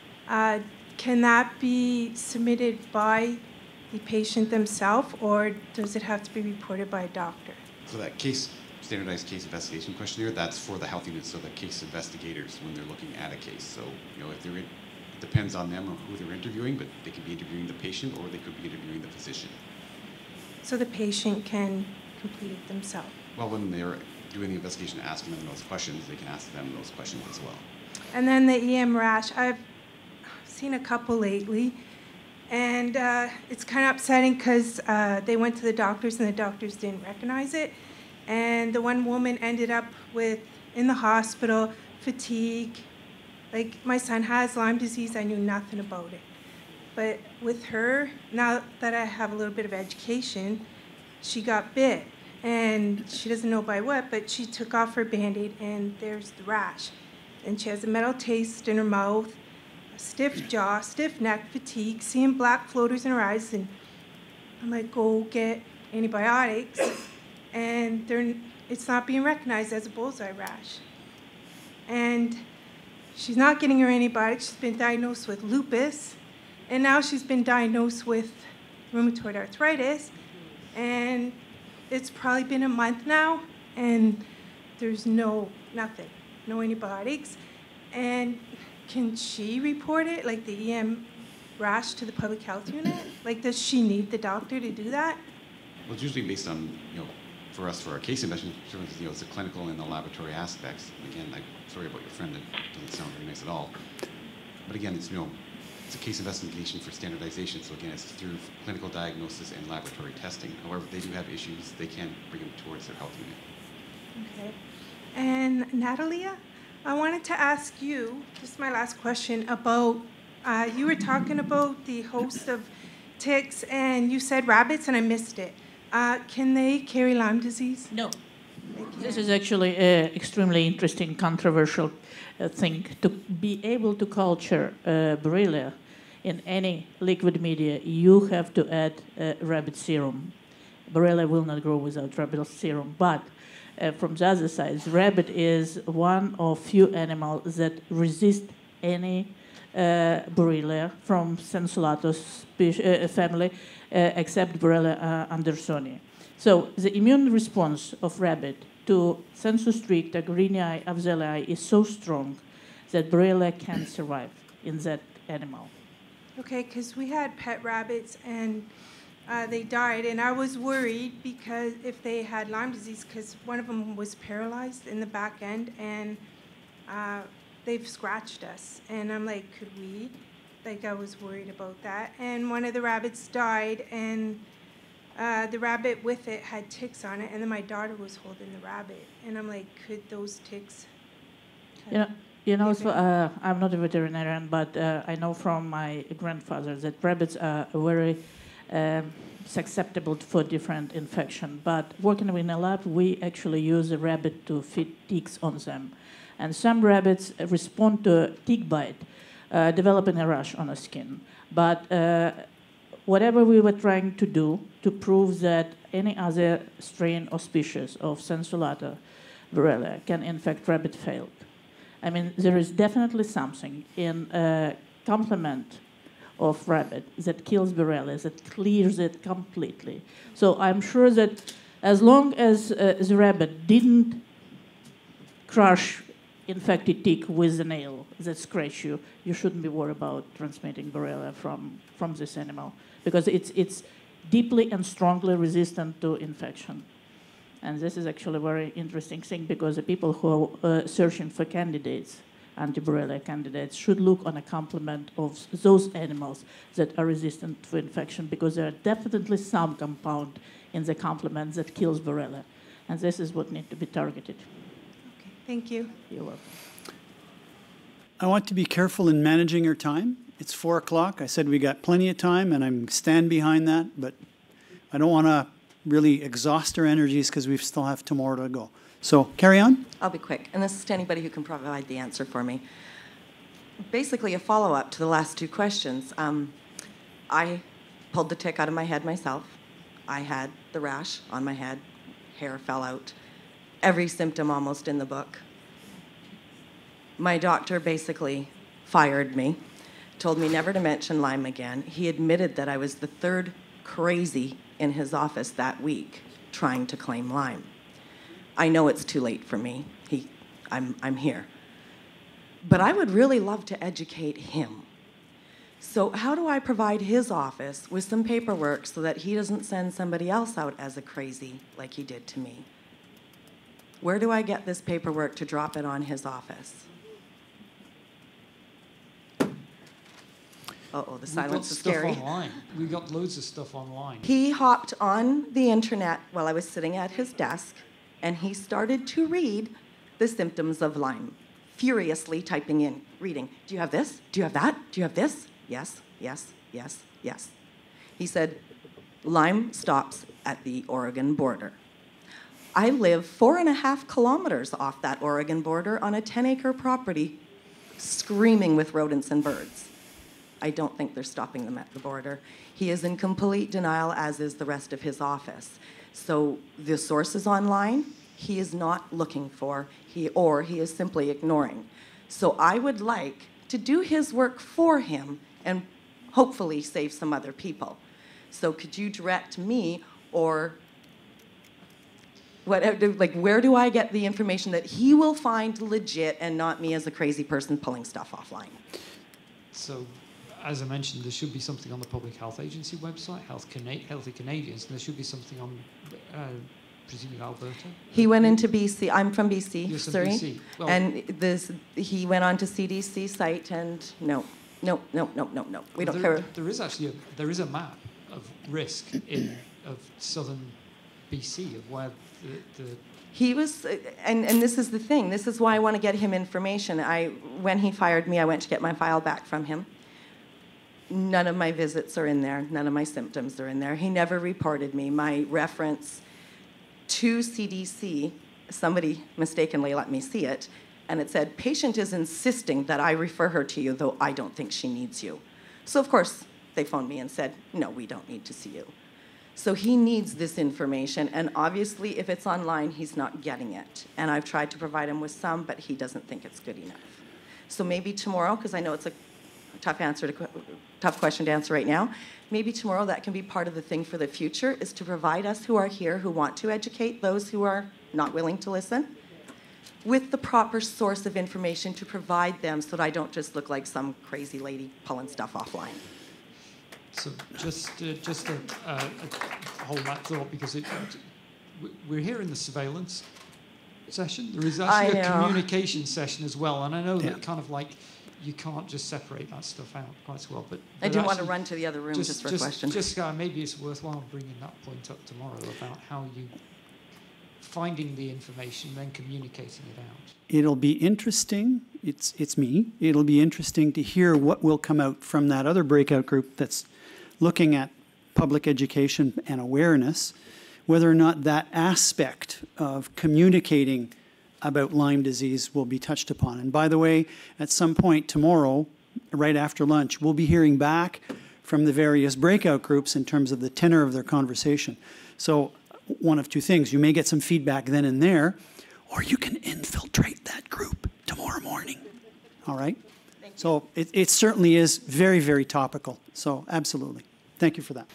P: can that be submitted by the patient themselves, or does it have to be reported by a doctor?
F: So that standardized case investigation questionnaire, that's for the health units, so the case investigators when they're looking at a case. So, if it depends on them or who they're interviewing, but they could be interviewing the patient or they could be interviewing the physician.
P: So the patient can complete it themselves?
F: Well, when they're doing the investigation, asking them those questions, they can ask them those questions as well.
P: And then the EM rash, I've seen a couple lately, and it's kind of upsetting because they went to the doctors and the doctors didn't recognize it. And the one woman ended up with, in the hospital, fatigue. Like, my son has Lyme disease, I knew nothing about it. But with her, now that I have a little bit of education, she got bit. And she doesn't know by what, but she took off her Band-Aid and there's the rash. And she has a metal taste in her mouth, a stiff jaw, stiff neck, fatigue, seeing black floaters in her eyes. And I'm like, go get antibiotics. And it's not being recognized as a bullseye rash. And she's not getting her antibiotics. She's been diagnosed with lupus. And now she's been diagnosed with rheumatoid arthritis. And it's probably been a month now, and there's nothing, no antibiotics. And can she report it, like the EM rash, to the public health unit? Like, does she need the doctor to do that?
F: Well, it's usually based on, for us, for our case investigation, it's the clinical and the laboratory aspects. Again, I'm sorry about your friend, that doesn't sound very nice at all. But again, it's a case investigation for standardization. So again, it's through clinical diagnosis and laboratory testing. However, if they do have issues, they can bring them towards their health unit.
P: Okay. And Nataliia, I wanted to ask you, this is my last question, about, you were talking about the host of ticks, and you said rabbits, and I missed it. Can they carry Lyme disease?
I: No. This is actually an extremely interesting, controversial thing. To be able to culture Borrelia in any liquid media, you have to add rabbit serum. Borrelia will not grow without rabbit serum. But from the other side, rabbit is one of few animals that resist any Borrelia from Sensullatus family, except Borrelia andersoni. So the immune response of rabbit to sensu stricta, greenii, afzelii is so strong that Borrelia can survive in that animal.
P: Okay, because we had pet rabbits and they died, and I was worried because if they had Lyme disease, because one of them was paralyzed in the back end, and they've scratched us, and I'm like, could we? Like, I was worried about that, and one of the rabbits died, and the rabbit with it had ticks on it, and then my daughter was holding the rabbit, and I'm like, could those ticks?
I: So, I'm not a veterinarian, but I know from my grandfather that rabbits are very susceptible for different infection. But working in a lab, we actually use a rabbit to feed ticks on them. And some rabbits respond to a tick bite, developing a rash on the skin. But whatever we were trying to do to prove that any other strain or species of Sensullata Borrelia can infect rabbit failed. I mean, there is definitely something in a complement of rabbit that kills Borrelia, that clears it completely. So I'm sure that as long as the rabbit didn't crush infected tick with a nail that scratch you, you shouldn't be worried about transmitting Borrelia from this animal, because it's deeply and strongly resistant to infection. And this is actually a very interesting thing, because the people who are searching for candidates, anti-Borrelia candidates, should look on a complement of those animals that are resistant to infection, because there are definitely some compound in the complement that kills Borrelia. And this is what needs to be targeted.
P: Okay, thank you.
I: You're welcome.
C: I want to be careful in managing our time. It's 4 o'clock. I said we got plenty of time, and I stand behind that, but I don't want to really exhaust our energies because we still have tomorrow to go. So carry on.
Q: I'll be quick, and this is to anybody who can provide the answer for me. Basically a follow-up to the last two questions. I pulled the tick out of my head myself. I had the rash on my head, hair fell out. every symptom almost in the book. My doctor basically fired me, told me never to mention Lyme again. He admitted that I was the third crazy in his office that week trying to claim Lyme. I know it's too late for me. I'm here. But I would really love to educate him. So how do I provide his office with some paperwork so that he doesn't send somebody else out as a crazy like he did to me? Where do I get this paperwork to drop it on his office? Uh-oh, the silence is scary.
D: We've got stuff online. We've got loads of stuff online.
Q: He hopped on the internet while I was sitting at his desk, and he started to read the symptoms of Lyme, furiously typing in, reading, do you have this? Do you have that? Do you have this? Yes, yes, yes, yes. He said, Lyme stops at the Oregon border. I live 4.5 kilometers off that Oregon border on a 10-acre property, screaming with rodents and birds. I don't think they're stopping them at the border. He is in complete denial, as is the rest of his office. So the sources online, he is not looking for, or he is simply ignoring. So I would like to do his work for him and hopefully save some other people. So could you direct me, or whatever, like, where do I get the information that he will find legit and not me as a crazy person pulling stuff offline?
D: So, as I mentioned, there should be something on the Public Health Agency website, Healthy Canadians, and there should be something on, presumably, Alberta.
Q: He went into BC. I'm from BC,
D: You're from
Q: sorry.
D: BC. Well,
Q: and he went on to CDC site, and no. We don't care.
D: There is actually a map of risk of southern BC of where the
Q: He was, and this is the thing. This is why I want to get him information. When he fired me, I went to get my file back from him. None of my visits are in there. None of my symptoms are in there. He never reported me. My reference to CDC, somebody mistakenly let me see it, and it said, patient is insisting that I refer her to you, though I don't think she needs you. So, of course, they phoned me and said, no, we don't need to see you. So he needs this information, and obviously, if it's online, he's not getting it. And I've tried to provide him with some, but he doesn't think it's good enough. So maybe tomorrow, because I know it's a tough question to answer right now, maybe tomorrow that can be part of the thing for the future, is to provide us who are here, who want to educate those who are not willing to listen, with the proper source of information to provide them so that I don't just look like some crazy lady pulling stuff offline.
D: So just to hold that thought, because we're here in the surveillance session. There is actually a communication session as well, and I know that kind of like you can't just separate that stuff out quite so well. But
Q: I didn't want to run to the other room just for a question.
D: Maybe it's worthwhile bringing that point up tomorrow about how you finding the information, then communicating it out.
C: It'll be interesting. It's me. It'll be interesting to hear what will come out from that other breakout group that's looking at public education and awareness, whether or not that aspect of communicating about Lyme disease will be touched upon. And by the way, at some point tomorrow, right after lunch, we'll be hearing back from the various breakout groups in terms of the tenor of their conversation. So one of two things, you may get some feedback then and there, or you can infiltrate that group tomorrow morning. All right? So it certainly is very, very topical. So absolutely. Thank you for that.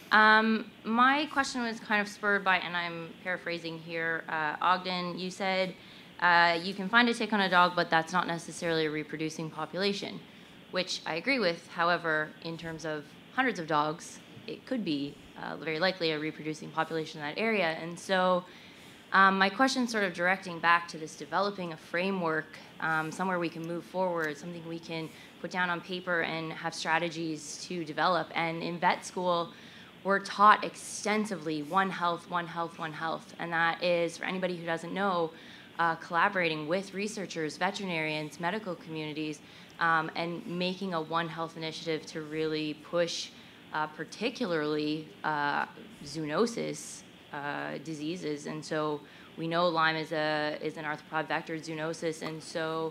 R: My question was kind of spurred by, and I'm paraphrasing here, Ogden, you said you can find a tick on a dog, but that's not necessarily a reproducing population, which I agree with. However, in terms of hundreds of dogs, it could be very likely a reproducing population in that area. And so my question sort of directing back to this developing a framework, somewhere we can move forward, something we can put down on paper and have strategies to develop. And in vet school, we're taught extensively One Health, One Health, One Health. And that is, for anybody who doesn't know, collaborating with researchers, veterinarians, medical communities, and making a One Health initiative to really push particularly zoonosis diseases. And so we know Lyme is an arthropod vector zoonosis. And so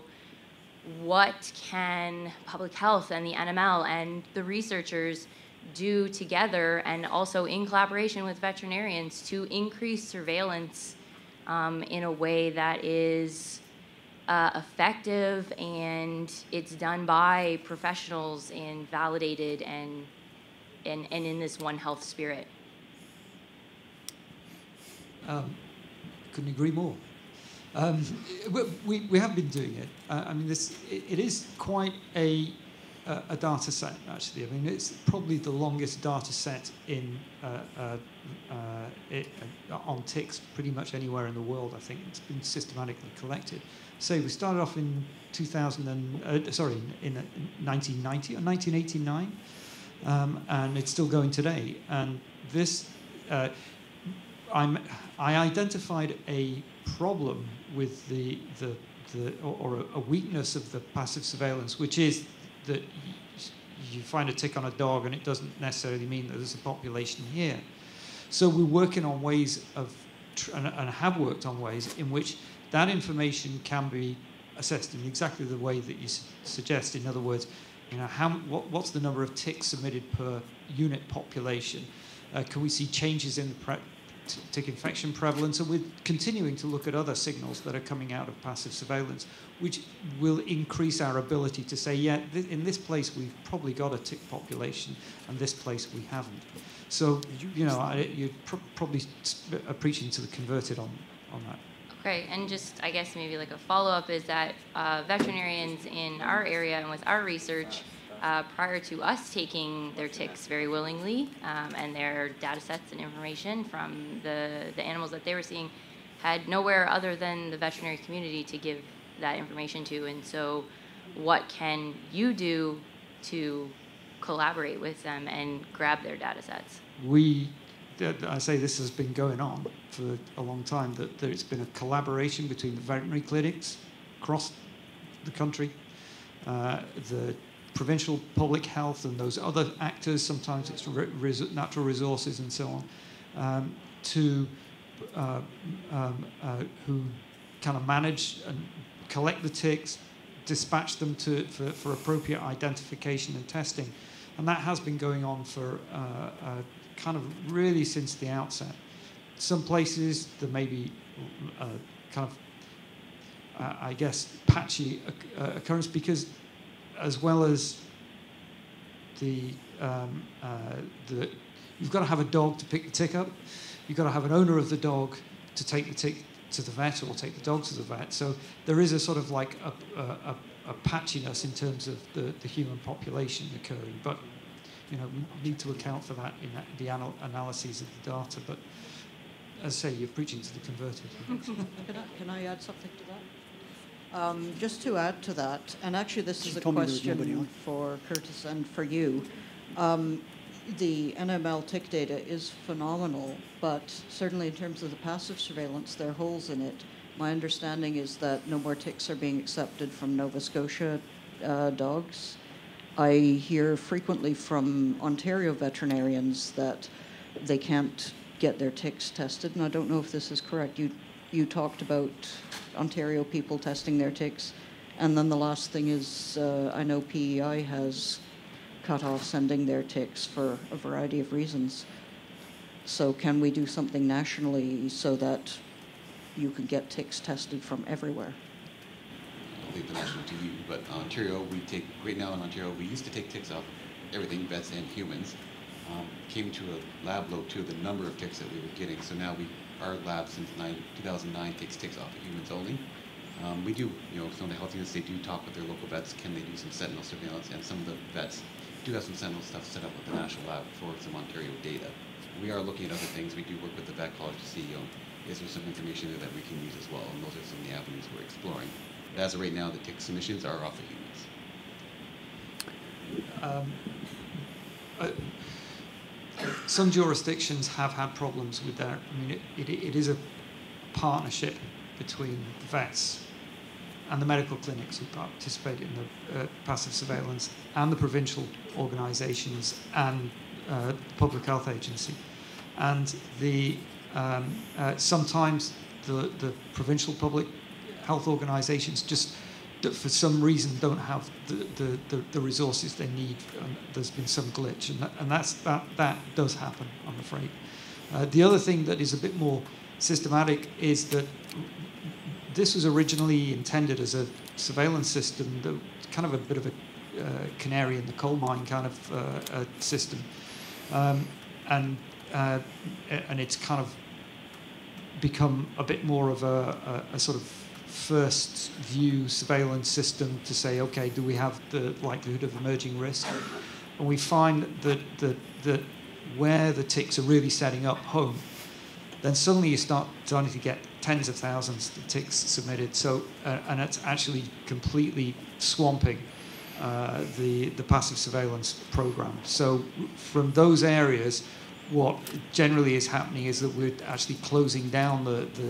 R: what can public health and the NML and the researchers do together, and also in collaboration with veterinarians, to increase surveillance in a way that is effective, and it's done by professionals and validated and in this One Health spirit.
D: Couldn't agree more. We have been doing it. I mean, it is quite a data set, actually. I mean, it's probably the longest data set on ticks pretty much anywhere in the world. I think it's been systematically collected. So we started off in 1990 or 1989, and it's still going today. And this, I identified a problem with or a weakness of the passive surveillance, which is that you find a tick on a dog and it doesn't necessarily mean that there's a population here. So we're working on ways of, and have worked on ways in which that information can be assessed in exactly the way that you suggest. In other words, you know, what's the number of ticks submitted per unit population? Can we see changes in the tick infection prevalence? And we're continuing to look at other signals that are coming out of passive surveillance, which will increase our ability to say, yeah, in this place we've probably got a tick population, and this place we haven't. So, you know, you're probably preaching to the converted on that.
R: Okay, and just, I guess, maybe like a follow-up is that veterinarians in our area and with our research, prior to us taking their ticks very willingly and their data sets and information from the animals that they were seeing, had nowhere other than the veterinary community to give that information to. And so what can you do to collaborate with them and grab their data sets?
D: I say this has been going on for a long time, that there's been a collaboration between the veterinary clinics across the country, the provincial public health and those other actors, sometimes it's natural resources and so on, who kind of manage and collect the ticks, dispatch them for appropriate identification and testing. And that has been going on for kind of really since the outset. Some places there may be kind of, I guess, patchy occurrence, because as well as you've got to have a dog to pick the tick up, you've got to have an owner of the dog to take the tick to the vet or take the dog to the vet. So there is a sort of like a patchiness in terms of the human population occurring. But you know, we need to account for that in the analyses of the data. But as I say, you're preaching to the converted.
B: Can I add something to that? Just to add to that, and actually this is a question for Curtis and for you. The NML tick data is phenomenal, but certainly in terms of the passive surveillance, there are holes in it. My understanding is that no more ticks are being accepted from Nova Scotia dogs. I hear frequently from Ontario veterinarians that they can't get their ticks tested, and I don't know if this is correct. You talked about Ontario people testing their ticks, and then the last thing is I know PEI has cut off sending their ticks for a variety of reasons. So can we do something nationally so that you can get ticks tested from everywhere?
F: I don't think the national TV, but Ontario, right now in Ontario, we used to take ticks off everything, vets and humans. Came to a lab load too, the number of ticks that we were getting. So now our lab since 2009 takes ticks off of humans only. We do, some of the health units, they do talk with their local vets. Can they do some sentinel surveillance? And some of the vets do have some sentinel stuff set up with the national lab for some Ontario data. We are looking at other things. We do work with the vet college to see, is there some information there that we can use as well? And those are some of the avenues we're exploring. But as of right now, the tick submissions are off of humans.
D: Some jurisdictions have had problems with that. I mean, it is a partnership between the vets and the medical clinics who participate in the passive surveillance and the provincial organisations and the Public Health Agency. And sometimes the provincial public health organisations just, for some reason, don't have the resources they need. And there's been some glitch, and that does happen, I'm afraid. The other thing that is a bit more systematic is that this was originally intended as a surveillance system, that kind of a bit of a canary in the coal mine kind of system, and it's kind of become a bit more of a sort of first view surveillance system to say, okay, do we have the likelihood of emerging risk? And we find that where the ticks are really setting up home, then suddenly you start starting to get tens of thousands of ticks submitted. So, and it's actually completely swamping the passive surveillance program. So from those areas, what generally is happening is that we're actually closing down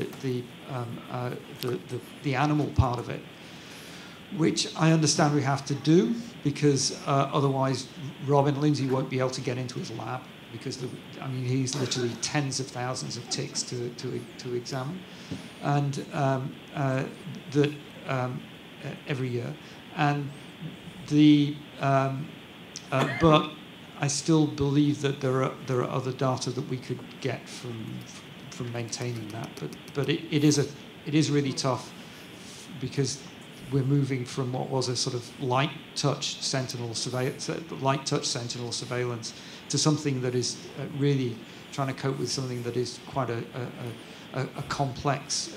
D: the animal part of it, which I understand we have to do because otherwise Robin Lindsay won't be able to get into his lab, because I mean he's literally tens of thousands of ticks to examine, and every year, and but I still believe that there are other data that we could get from maintaining that, but it is really tough because we're moving from what was a sort of light touch sentinel surveillance to something that is really trying to cope with something that is quite a complex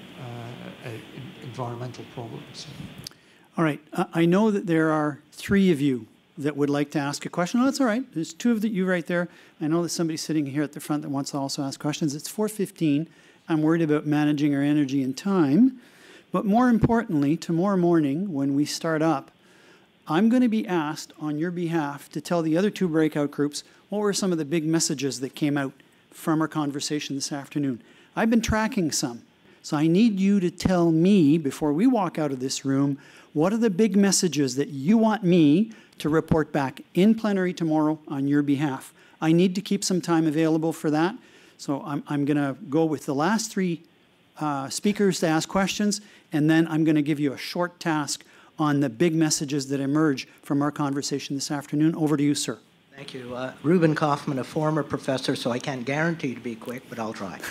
D: environmental problem. So.
C: All right, I know that there are 3 of you that would like to ask a question. Oh, that's all right. There's 2 of you right there. I know there's somebody sitting here at the front that wants to also ask questions. It's 4:15. I'm worried about managing our energy and time. But more importantly, tomorrow morning when we start up, I'm going to be asked on your behalf to tell the other 2 breakout groups what were some of the big messages that came out from our conversation this afternoon. I've been tracking some. So I need you to tell me, before we walk out of this room, what are the big messages that you want me to report back in plenary tomorrow on your behalf. I need to keep some time available for that. So I'm going to go with the last 3 speakers to ask questions, and then I'm going to give you a short task on the big messages that emerge from our conversation this afternoon. Over to you, sir.
H: Thank you. Ruben Kaufman, a former professor, so I can't guarantee to be quick, but I'll try.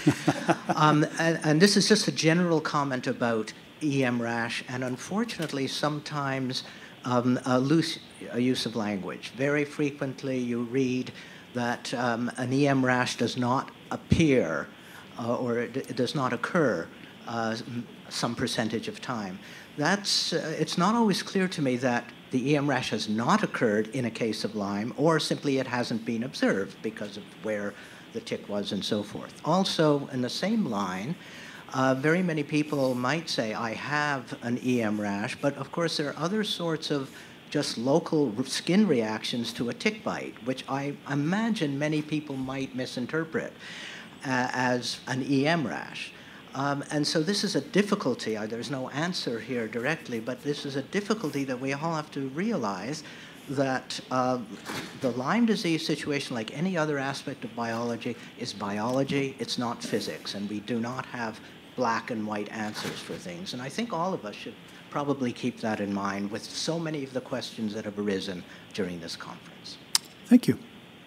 H: And this is just a general comment about EM rash, and unfortunately sometimes a loose use of language. Very frequently you read that an EM rash does not appear or it does not occur some percentage of time. It's not always clear to me that the EM rash has not occurred in a case of Lyme, or simply it hasn't been observed because of where the tick was and so forth. Also, in the same line, very many people might say, I have an EM rash, but of course there are other sorts of just local skin reactions to a tick bite, which I imagine many people might misinterpret as an EM rash. And so this is a difficulty. There's no answer here directly, but this is a difficulty that we all have to realize, that the Lyme disease situation, like any other aspect of biology, is biology. It's not physics, and we do not have black and white answers for things. And I think all of us should probably keep that in mind with so many of the questions that have arisen during this conference.
C: Thank you.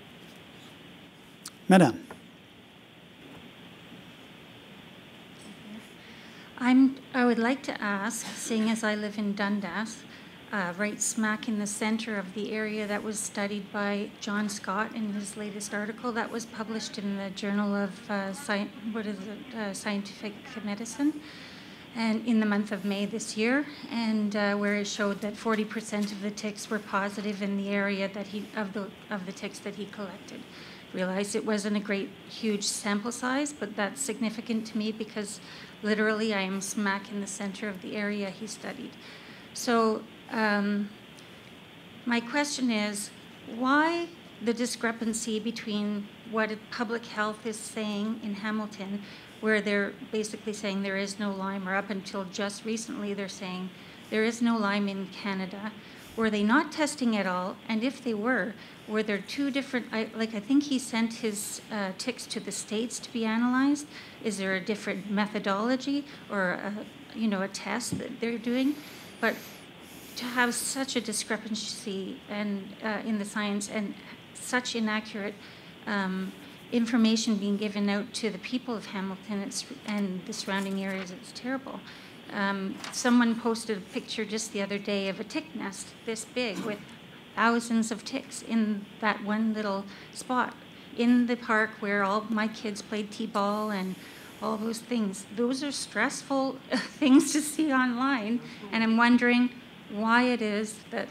C: Madame.
M: I would like to ask, seeing as I live in Dundas, right smack in the center of the area that was studied by John Scott in his latest article that was published in the Journal of Scientific Medicine, and in the month of May this year, and where it showed that 40% of the ticks were positive in the area that of the ticks that he collected. Realized it wasn't a great, huge sample size, but that's significant to me because literally I am smack in the center of the area he studied. So my question is, why the discrepancy between what public health is saying in Hamilton, where they're basically saying there is no Lyme, or up until just recently they're saying there is no Lyme in Canada? Were they not testing at all? And if they were there 2 different, I think he sent his ticks to the States to be analyzed. Is there a different methodology or a test that they're doing? But to have such a discrepancy and in the science and such inaccurate information being given out to the people of Hamilton and the surrounding areas. It's terrible. Someone posted a picture just the other day of a tick nest this big with thousands of ticks in that one little spot in the park where all my kids played t-ball and all those things. Those are stressful things to see online, and I'm wondering why it is that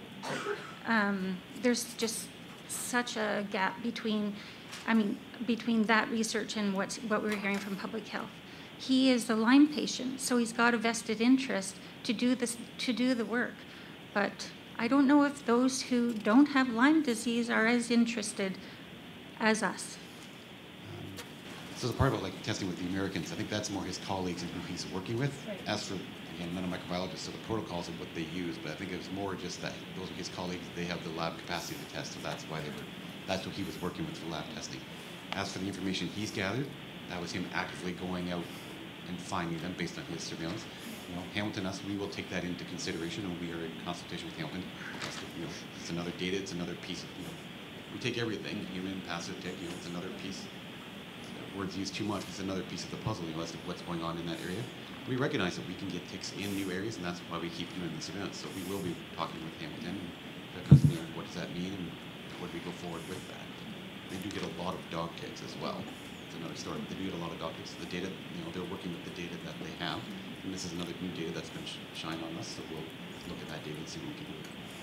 M: there's just such a gap between that research and what we're hearing from public health. He is a Lyme patient, so he's got a vested interest to do the work. But I don't know if those who don't have Lyme disease are as interested as us.
F: So the part about like testing with the Americans, I think that's more his colleagues and who he's working with. Right. As for, again, none of microbiologists, so the protocols of what they use, but I think it was more just that those are his colleagues, they have the lab capacity to test, so that's why that's what he was working with for lab testing. As for the information he's gathered, that was him actively going out and finding them based on his surveillance. You know, Hamilton, us, we will take that into consideration, and we are in consultation with Hamilton. You know, it's another data, it's another piece of, you know, we take everything, human, passive, tick, you know, it's another piece. Words used too much, it's another piece of the puzzle, you know, as to what's going on in that area. We recognize that we can get ticks in new areas, and that's why we keep doing the surveillance. So we will be talking with Hamilton and constantly on what does that mean and what do we go forward with that. They do get a lot of dog ticks as well. It's another story. They do get a lot of dog ticks. The data, you know, they're working with the data that they have, and this is another new data that's been shined on us. So we'll look at that data and see what we can do.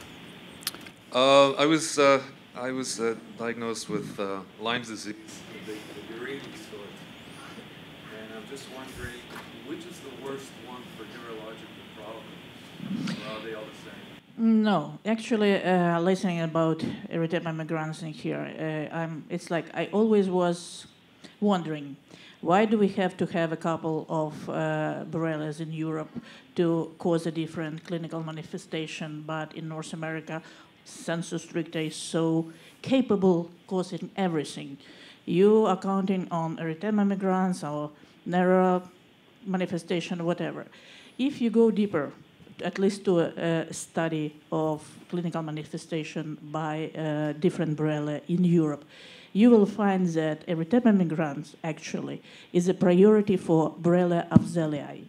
S: I was diagnosed with Lyme disease, the Guarini sort, and I'm just wondering, which is the worst one for neurological problems? Or are they all the same?
I: No, actually, listening about erythema migrans in here, it's like I always was wondering, why do we have to have a couple of borrelias in Europe to cause a different clinical manifestation, but in North America, sensu stricta is so capable causing everything. You are counting on erythema migrans or narrow manifestation, whatever. If you go deeper, at least to a study of clinical manifestation by different borrelia in Europe, you will find that erythema migrans actually is a priority for Borrelia afzelii.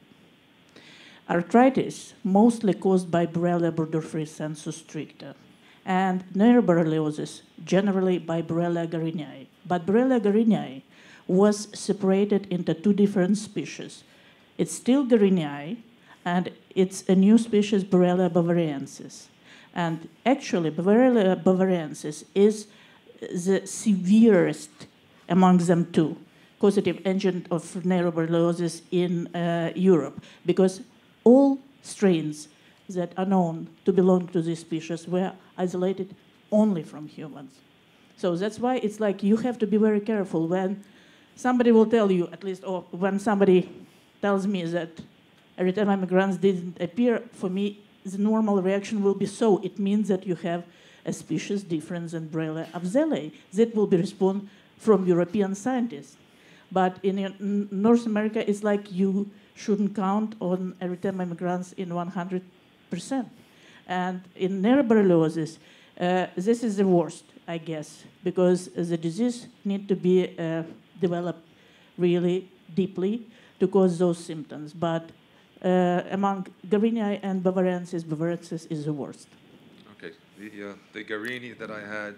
I: Arthritis, mostly caused by Borrelia burgdorferi sensu stricta, and neuroborreliosis, generally by Borrelia garinii. But Borrelia garinii was separated into two different species. It's still garinii, and it's a new species, Borrelia bavariensis. And actually, Borrelia bavariensis is the severest among them two, causative agent of neuroborreliosis in Europe, because all strains that are known to belong to this species were isolated only from humans. So that's why it's like you have to be very careful when somebody will tell you, at least, or when somebody tells me that erythema migrans didn't appear, for me, the normal reaction will be so. It means that you have a species difference in Borrelia afzelii. That will be response from European scientists. But in North America, it's like you shouldn't count on erythema migrans in 100%. And in neuroborreliosis, this is the worst, I guess, because the disease needs to be developed really deeply to cause those symptoms. But among Garinii and Bavariensis is the worst.
S: Okay, the Garini that I had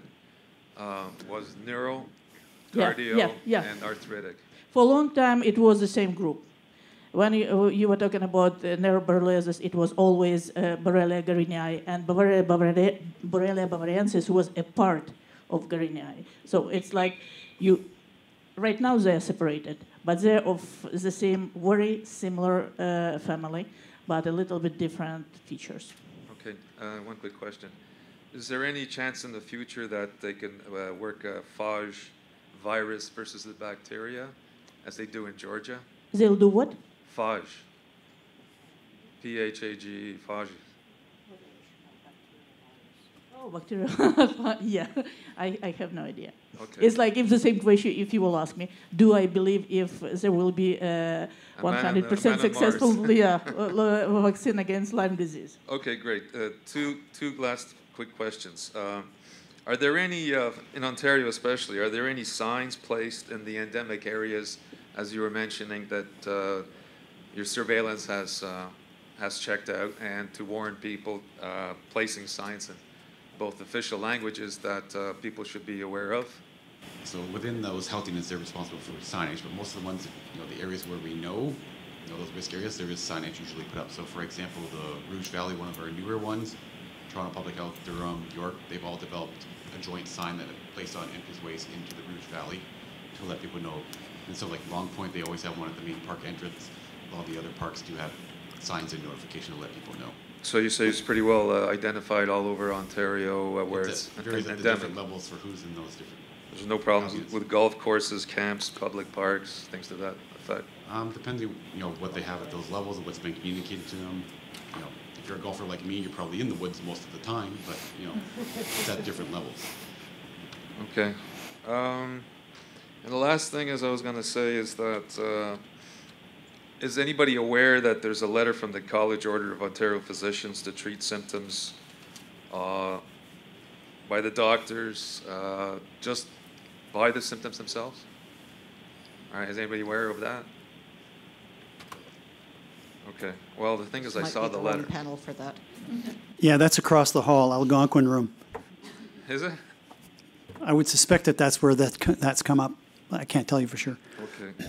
S: was neuro, cardio, and arthritic.
I: For a long time, it was the same group. When you were talking about neuroborreliosis, it was always Borrelia garinii, and Borrelia bavariensis was a part of Garinii. So it's like right now they're separated, but they're of the same, very similar family, but a little bit different features.
S: Okay, one quick question. Is there any chance in the future that they can work a phage virus versus the bacteria, as they do in Georgia?
I: They'll do what?
S: Phage. P-H-A-G-E, phage.
I: Oh, bacterial. Yeah, I have no idea.
S: Okay.
I: It's like if the same question, if you will ask me, do I believe if there will be a 100% successful vaccine against Lyme disease?
S: Okay, great. Two last quick questions. Are there any, in Ontario especially, are there any signs placed in the endemic areas, as you were mentioning, that your surveillance has checked out, and to warn people, placing signs in both official languages that people should be aware of?
F: So within those health units, they're responsible for signage, but most of the ones, the areas where we know, those risk areas, there is signage usually put up. So for example, the Rouge Valley, one of our newer ones, Toronto Public Health, Durham, York, they've all developed a joint sign that are placed on entryways into the Rouge Valley to let people know. And so like Long Point, they always have one at the main park entrance. All the other parks do have signs and notification to let people know.
S: So you say it's pretty well identified all over Ontario where it's
F: varies at the different levels for who's in those different.
S: There's no problems with golf courses, camps, public parks, things to that effect.
F: Depending, what they have at those levels and what's been communicated to them. If you're a golfer like me, you're probably in the woods most of the time, but it's at different levels.
S: Okay. And the last thing I was going to say is that is anybody aware that there's a letter from the College Order of Ontario Physicians to treat symptoms by the doctors just by the symptoms themselves? All right, is anybody aware of that? Okay. Well, the thing is, I saw the letter.
B: Panel for that.
C: Yeah, that's across the hall, Algonquin room.
S: Is it?
C: I would suspect that that's where that's come up. I can't tell you for sure.
S: Okay.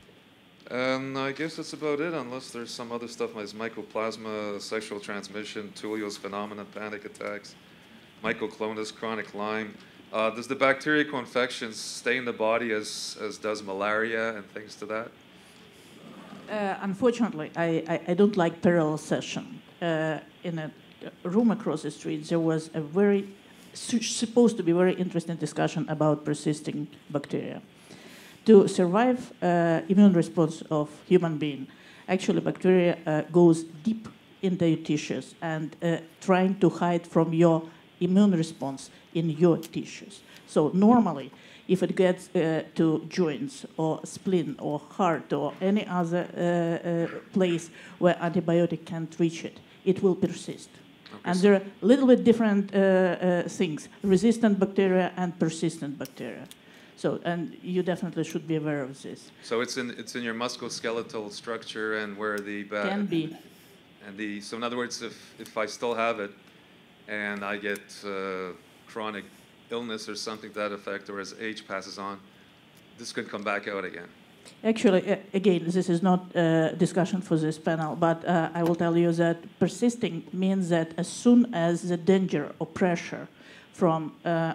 S: I guess that's about it, unless there's some other stuff like mycoplasma, sexual transmission, Tullio's phenomenon, panic attacks, mycoclonus, chronic Lyme. Does the bacterial co-infection stay in the body as does malaria and things to that?
I: Unfortunately, I don't like parallel session. In a room across the street, there was a supposed to be very interesting discussion about persisting bacteria. To survive immune response of human being, actually bacteria goes deep into your tissues and trying to hide from your immune response in your tissues. So normally, if it gets to joints or spleen or heart or any other place where antibiotic can't reach it, it will persist. Okay. And there are a little bit different things, resistant bacteria and persistent bacteria. So, and you definitely should be aware of this.
S: So it's in your musculoskeletal structure and where the
I: can be.
S: And so in other words, if I still have it and I get chronic illness or something to that effect, or as age passes on, this could come back out again.
I: Actually, again, this is not a discussion for this panel, but I will tell you that persisting means that as soon as the danger or pressure from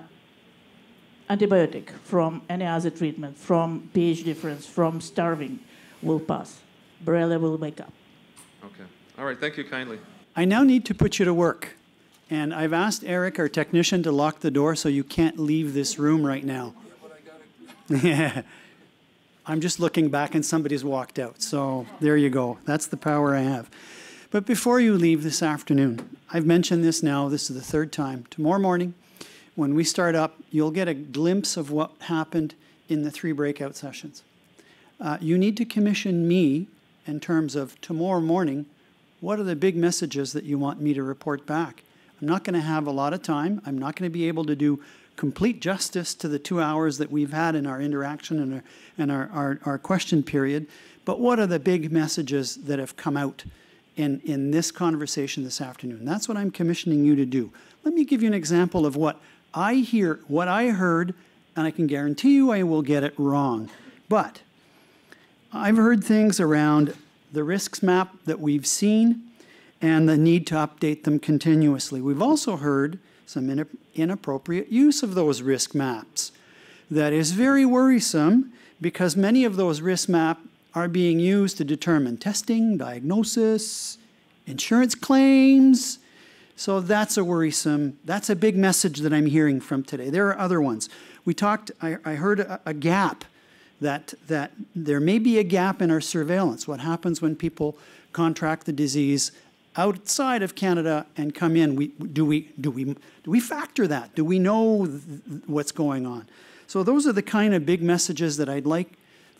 I: antibiotic, from any other treatment, from pH difference, from starving will pass, Borrelia will wake up.
S: Okay. All right. Thank you kindly.
C: I now need to put you to work. And I've asked Eric, our technician, to lock the door so you can't leave this room right now. Yeah. I'm just looking back and somebody's walked out. So there you go. That's the power I have. But before you leave this afternoon, I've mentioned this now. This is the third time. Tomorrow morning, when we start up, you'll get a glimpse of what happened in the 3 breakout sessions. You need to commission me in terms of tomorrow morning, what are the big messages that you want me to report back? I'm not going to have a lot of time. I'm not going to be able to do complete justice to the 2 hours that we've had in our interaction and our question period. But what are the big messages that have come out in this conversation this afternoon? That's what I'm commissioning you to do. Let me give you an example of what I heard, and I can guarantee you I will get it wrong. But I've heard things around the risks map that we've seen and the need to update them continuously. We've also heard some inappropriate use of those risk maps. That is very worrisome because many of those risk maps are being used to determine testing, diagnosis, insurance claims. So that's that's a big message that I'm hearing from today. There are other ones. I heard a gap, that there may be a gap in our surveillance. What happens when people contract the disease outside of Canada and come in? Do we factor that? Do we know what's going on? So those are the kind of big messages that I'd like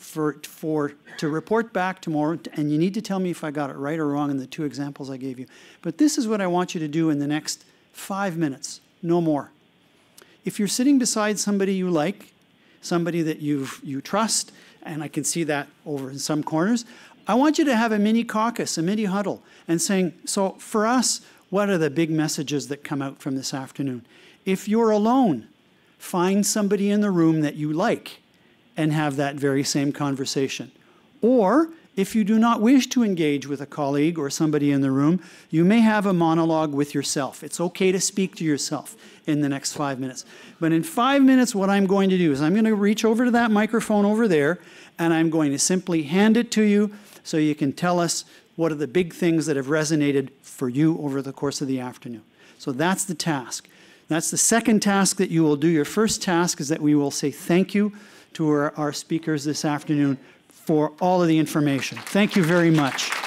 C: to report back tomorrow, and you need to tell me if I got it right or wrong in the 2 examples I gave you. But this is what I want you to do in the next 5 minutes, no more. if you're sitting beside somebody you like, somebody that you trust, and I can see that over in some corners, I want you to have a mini caucus, a mini huddle, and saying, so for us, what are the big messages that come out from this afternoon? If you're alone, find somebody in the room that you like and have that very same conversation. Or if you do not wish to engage with a colleague or somebody in the room, you may have a monologue with yourself. It's okay to speak to yourself in the next 5 minutes. But in 5 minutes, what I'm going to do is I'm going to reach over to that microphone over there, and I'm going to simply hand it to you so you can tell us what are the big things that have resonated for you over the course of the afternoon. So that's the task. That's the second task that you will do. Your first task is that we will say thank you to our speakers this afternoon for all of the information. Thank you very much.